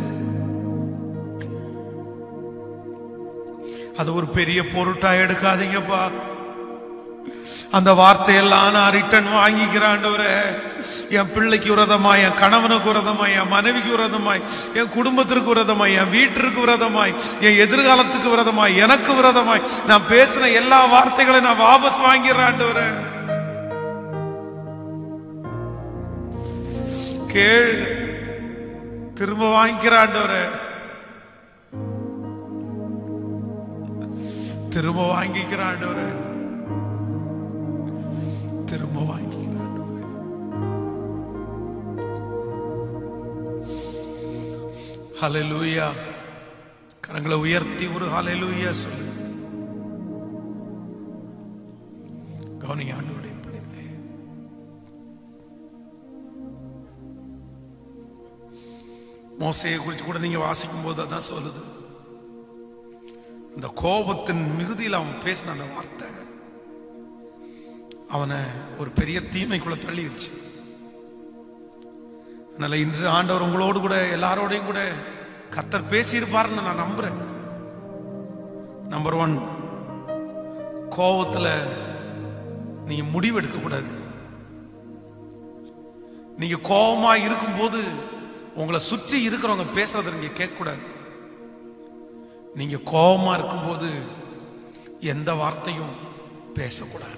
அது ஒரு பெரிய பொருட்டா எடுக்காதீங்கப்பா. அந்த வார்த்தையெல்லாம் நான் ரிட்டர்ன் வாங்கிக்கிறேன் ஆண்டவரே. என் பிள்ளைக்கு விரதமாய், என் கணவனுக்கு விரதமாய், என் மனைவிக்கு விரதமாய், என் குடும்பத்திற்கு விரதமாய், என் வீட்டிற்கு விரதமாய், என் எதிர்காலத்துக்கு விரதமாய், எனக்கு விரதமாய் நான் பேசின எல்லா வார்த்தைகளையும் நான் வாபஸ் வாங்கிடுறேன் ஆண்டவரே. கேளு, திரும்ப வாங்கிக்கிறேன் ஆண்டவரே. திரும்ப வாங்கிக்கிறேன் ஆண்டவரே. திரும்ப வாங்கிக்கிறேன். ஹல்லேலூயா. கரங்களை உயர்த்தி ஒரு ஹல்லேலூயா சொல்லு. கவனிங்க ஆண்டவருடைய பிள்ளைகளே. மோசேயை குறித்து கூட நீங்க வாசிக்கும் போது அதான் சொல்லுது. அந்த கோபத்தின் மிகுதியில் அவன் பேசின அந்த வார்த்தை அவனை ஒரு பெரிய தீமைக்குள்ள தள்ளிடுச்சு. அதனால இன்று ஆண்டவர் உங்களோடு கூட எல்லாரோடையும் கூட கர்த்தர் பேசியிருப்பாருன்னு நான் நம்புறேன். நம்பர் 1, கோபத்துல நீங்க முடிவு எடுக்க கூடாது. நீங்க கோபமா இருக்கும்போது உங்களை சுற்றி இருக்கிறவங்க பேசுறத நீங்க கேட்க கூடாது. நீங்க கோபமா இருக்கும்போது எந்த வார்த்தையும் பேசக்கூடாது.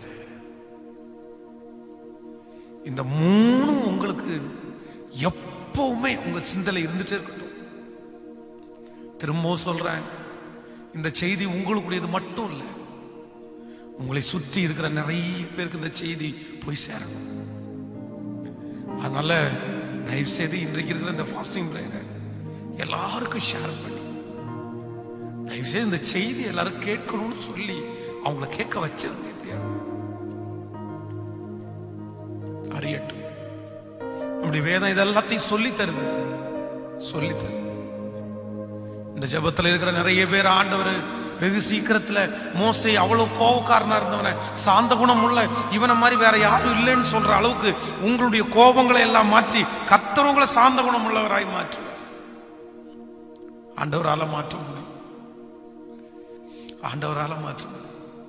இந்த 3 உங்களுக்கு எப்பவுமே உங்க சிந்தனை இருந்துட்டே இருக்கட்டும். திரும்பவும் சொல்றேன், இந்த செய்தி உங்களுக்குரியது மட்டும் இல்லை, உங்களை சுற்றி இருக்கிற நிறைய பேருக்கு இந்த செய்தி போய் சேரணும். அதனால தயவு செய்து இன்றைக்கு இருக்கிற இந்த ஃபாஸ்டிங் பிரேயரை எல்லாருக்கும் ஷேர் பண்ணி, தயவு செய்து இந்த செய்தி எல்லாரும் கேட்கணும்னு சொல்லி அவங்கள கேட்க வச்சிருங்க. எப்படியா அறியட்டும். நம்முடைய வேதம் இதெல்லாத்தையும் சொல்லி தருது. இந்த ஜெபத்தில் இருக்கிற நிறைய பேர் ஆண்டவர் வெகு சீக்கிரத்துல மோசே அவ்வளவு கோபக்காரனா இருந்தவன சாந்த குணம் உள்ள இவனை மாதிரி வேற யாரும் இல்லைன்னு சொல்ற அளவுக்கு உங்களுடைய கோபங்களை எல்லாம் மாற்றி கர்த்தர் உங்களை சாந்த குணம் உள்ளவராய் மாற்றுவார். ஆண்டவரால மாற்ற முடியும். ஆண்டவரால மாற்ற முடியும்.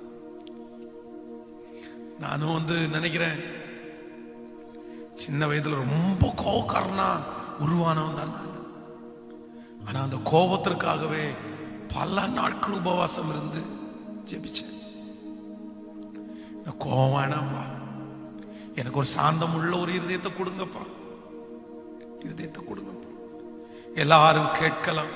நானும் நினைக்கிறேன், சின்ன வயதுல ரொம்ப கோபக்காரனா உருவானவன் தான் நான். ஆனா அந்த கோபத்திற்காகவே பல நாட்கள் உபவாசம் இருந்து ஜெபிச்சேன். கோபம் வேணாப்பா, எனக்கு ஒரு சாந்தம் உள்ள ஒரு இருதயத்தை கொடுங்கப்பா, இருதயத்தை கொடுங்கப்பா. எல்லாரும் கேட்கலாம்.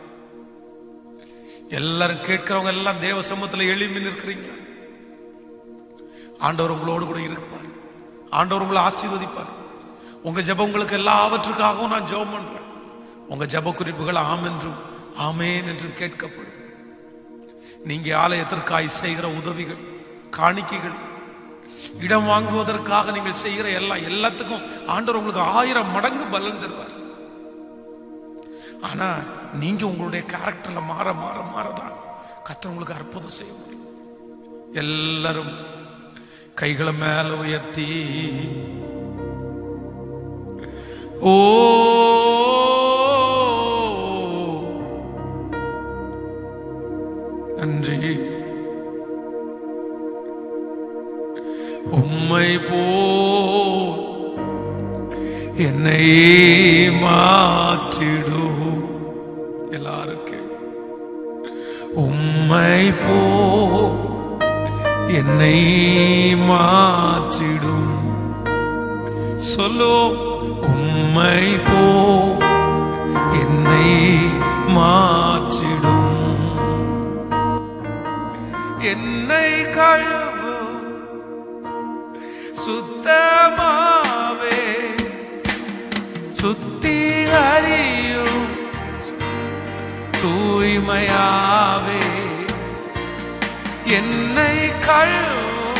எல்லாரும் கேட்கிறவங்க எல்லாம் தேவ சமூகத்தில் எழுப்பி நிற்கிறீங்க. ஆண்டவர் உங்களோடு கூட இருப்பார். ஆண்டவர் உங்களை ஆசீர்வதிப்பார். உங்க ஜெபங்களுக்கு எல்லாவற்றுக்காகவும் நான் ஜெபம் பண்றேன். உங்க ஜெப குறிப்புகள் ஆம் என்றும் ஆமேன் என்றும் கேட்கப்படும். நீங்க ஆலயத்திற்காய் செய்கிற உதவிகள், காணிக்கைகள், இடம் வாங்குவதற்காக நீங்கள் செய்கிற எல்லாத்துக்கும் ஆண்டவர் உங்களுக்கு 1000 மடங்கு பலன் தருவார். ஆனா நீங்க உங்களுடைய கேரக்டர்ல மாற மாற மாறதான் கர்த்தர் உங்களுக்கு அற்புதம் செய்ய முடியும். எல்லாரும் கைகளை மேல உயர்த்தி ஓ நன்றி. உம்மை போல் என்னை மாற்றிடும். எல்லாருக்கும் உம்மை போல் என்னை மாற்றிடும். சொல்லு, உம்மை போல் என்னை மாற்றிடும். என்னை கழுவும் சுத்தமாவே சுத்திகரியும் தூய்மையாவே. என்னை கழுவும்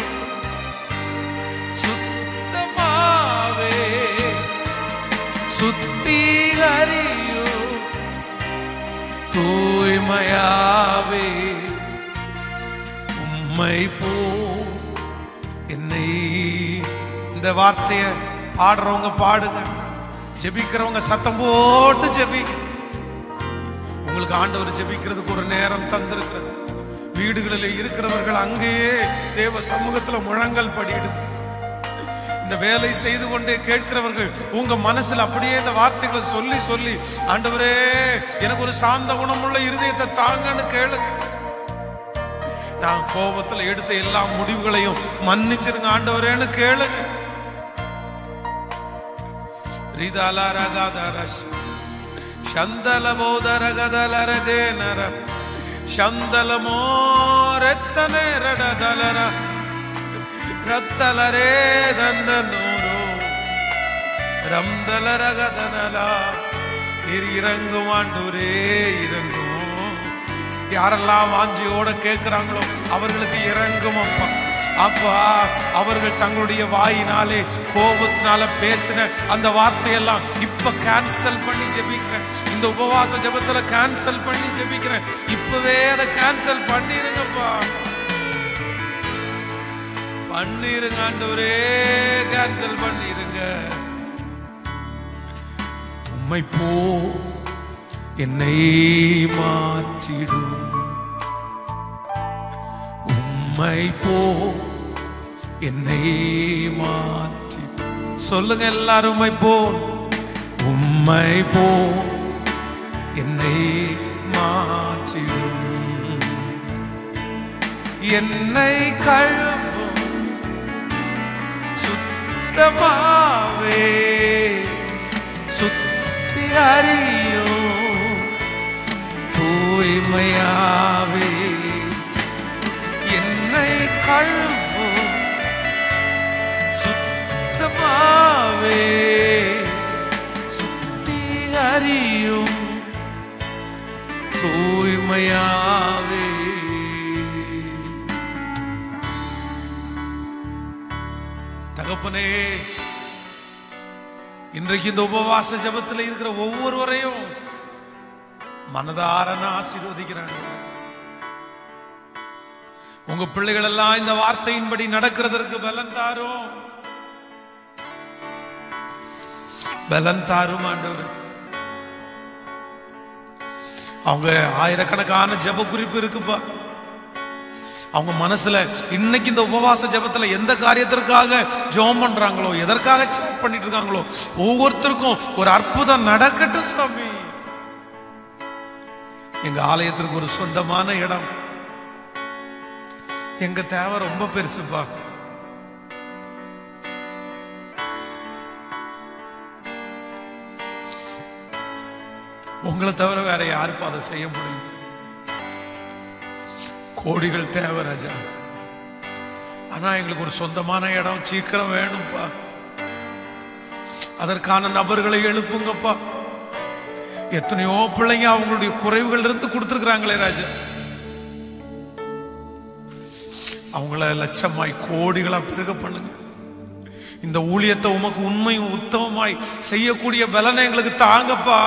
சுத்தமாவே சுத்திகரியும் தூய்மையாவே. உம்மை போ என்னை. இந்த வார்த்தையை பாடுறவங்க பாடுங்க, ஜெபிக்கிறவங்க சத்தம் போட்டு ஜெபிங்க. உங்களுக்கு ஆண்டவர் ஜெபிக்கிறதுக்கு ஒரு நேரம் தந்திருக்கிறார். வீடுகளில் இருக்கிறவர்கள் அங்கேயே தேவ சமூகத்துல முழங்கல் படியிடுது. இந்த வேலை செய்து கொண்டே கேட்கிறவர்கள் உங்க மனசுல அப்படியே இந்த வார்த்தைகளை சொல்லி சொல்லி, ஆண்டவரே எனக்கு ஒரு சாந்த குணமுள்ள இருதயத்தை தாங்கன்னு கேளுங்க. நான் கோபத்துல எடுத்த எல்லா முடிவுகளையும் மன்னிச்சிருங்க ஆண்டவரேன்னு கேளுங்க. இறங்கும் ஆண்டவரே இறங்கும். யாரெல்லாம் வாஞ்சியோட கேட்கிறாங்களோ அவர்களுக்கு இறங்கும் அப்பா. அப்பா, அவர்கள் தங்களுடைய வாயினாலே கோபத்தினால பேசின அந்த வார்த்தையெல்லாம் இப்ப கேன்சல் பண்ணி ஜெபிக்கிறேன். இந்த உபவாச ஜெபத்துல கேன்சல் பண்ணி ஜெபிக்கிறேன். இப்பவே அதை கேன்சல் பண்ணிருங்கப்பா, பண்ணிருங்க ஆண்டவரே, கேன்சல் பண்ணிருங்க. உம்மை போ என்னை மாற்றிடும். உம்மை போ என்னை மாற்றி. சொல்லுங்க எல்லாரும், உம்மை போ, உம்மை போ என்னை மாற்றிடும். என்னை கழுவும் சுத்தமாவே சுத்திகரியும் தூய்மையாவே. என்னை கழுவும் சுத்தமாவே சுத்திகரியும் தூய்மையாவே. தகப்பனே, இன்றைக்கு இந்த உபவாச ஜெபத்தில் இருக்கிற ஒவ்வொருவரையும் மனதார ஆசீர்வதிக்கிறாங்க. உங்க பிள்ளைகள் எல்லாம் இந்த வார்த்தையின்படி நடக்கிறதற்கு பலன் தாரும், பலன் தாரும் ஆண்டவரே. அவங்க ஆயிரக்கணக்கான ஜெப குறிப்பு இருக்குப்பா. அவங்க மனசுல இன்னைக்கு இந்த உபவாச ஜெபத்துல எந்த காரியத்திற்காக ஜெபம் பண்றாங்களோ, எதற்காக ஜெபம் பண்ணிட்டு இருக்காங்களோ, ஒவ்வொருத்தருக்கும் ஒரு அற்புதம் நடக்கட்டும் சுவாமி. எங்க ஆலயத்திற்கு ஒரு சொந்தமான இடம், எங்க தேவை ரொம்ப பெருசுப்பா. உங்களை தவிர வேற யாருப்பா அதை செய்ய முடியும்? கோடிகள் தேவை ராஜா. ஆனா எங்களுக்கு ஒரு சொந்தமான இடம் சீக்கிரம் வேணும்ப்பா. அதற்கான நபர்களை எழுப்புங்கப்பா. எத்தனையோ பிள்ளைங்க அவங்களுடைய குறைவுகள் இருந்து கொடுத்துருக்கிறாங்களே ராஜா. அவங்கள லட்சமாய் கோடிகளா பெருக பண்ணுங்க. இந்த ஊழியத்தை உமக்கு உண்மையும் உத்தமமாய் செய்யக்கூடிய பலனை எங்களுக்கு தாங்கப்பா.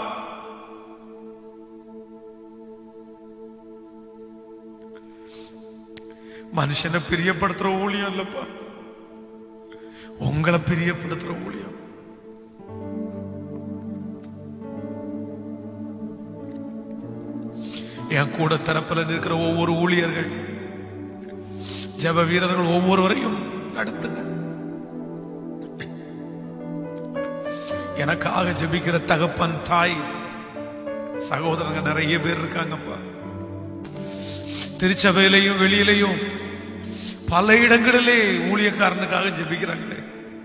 மனுஷனை பிரியப்படுத்துற ஊழியம் இல்லப்பா, உங்களை பிரியப்படுத்துற ஊழியம். என் கூட தரப்பில் இருக்கிற ஒவ்வொரு ஊழியர்கள், ஜெப வீரர்கள் ஒவ்வொருவரையும் நடத்துங்க. எனக்காக ஜெபிக்கிற தகப்பன், தாய், சகோதரங்க நிறைய பேர் இருக்காங்கப்பா. திருச்சபையிலையும் வெளியிலையும் பல இடங்களிலே ஊழியக்காரனுக்காக ஜெபிக்கிறாங்களே,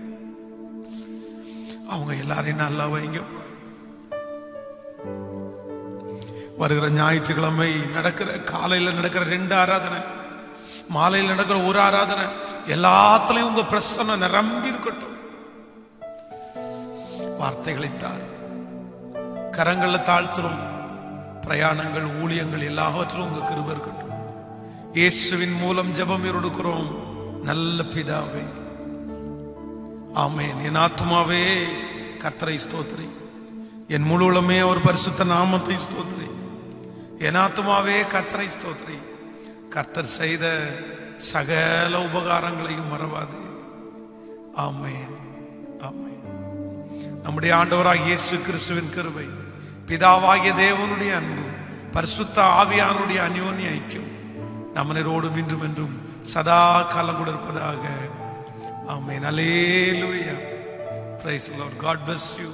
அவங்க எல்லாரையும் நல்லா வைங்கப்பா. வருகிற ஞாயிற்றுக்கிழமை நடக்கிற காலையில் நடக்கிற 2 ஆராதனை, மாலையில் நடக்கிற 1 ஆராதனை, எல்லாத்துலயும் உங்க பிரசன்னம் நிரம்பி இருக்கட்டும். வார்த்தைகளை தாழ் கரங்கள்ல தாழ்த்துறோம். பிரயாணங்கள், ஊழியங்கள் எல்லாவற்றிலும் உங்க கிருபை இருக்கட்டும். இயேசுவின் மூலம் ஜெபம் எடுக்கிறோம் நல்ல பிதாவே, ஆமென். என் ஆத்துமாவே கர்த்தரை ஸ்தோத்திரி, என் முழு உளமே அவர் பரிசுத்த நாமத்தை ஸ்தோத்திரி. என் ஆத்துமாவே கர்த்தரை ஸ்தோத்திரி, கர்த்தர் செய்த சகல உபகாரங்களையும் மறவாது. ஆமென், ஆமென். நம்முடைய ஆண்டவராகிய இயேசு கிறிஸ்துவின் கிருபை, பிதாவாகிய தேவனுடைய அன்பு, பரிசுத்த ஆவியானுடைய அந்யோன்ய ஐக்கியம் நம்மனரோடும் இன்றும் என்றும் சதா காலம் கூட இருப்பதாக. ஆமென். அல்லேலூயா. Praise the Lord. God bless you.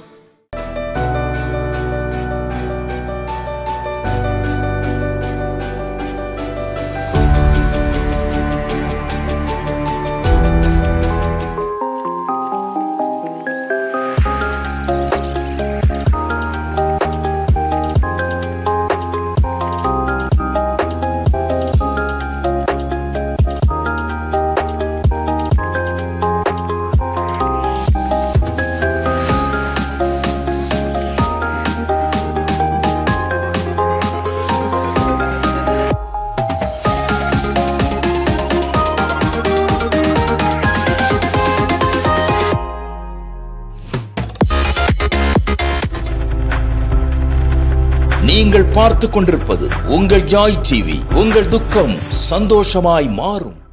நீங்கள் பார்த்துக் கொண்டிருப்பது உங்கள் ஜாய் டிவி. உங்கள் துக்கம் சந்தோஷமாய் மாறும்.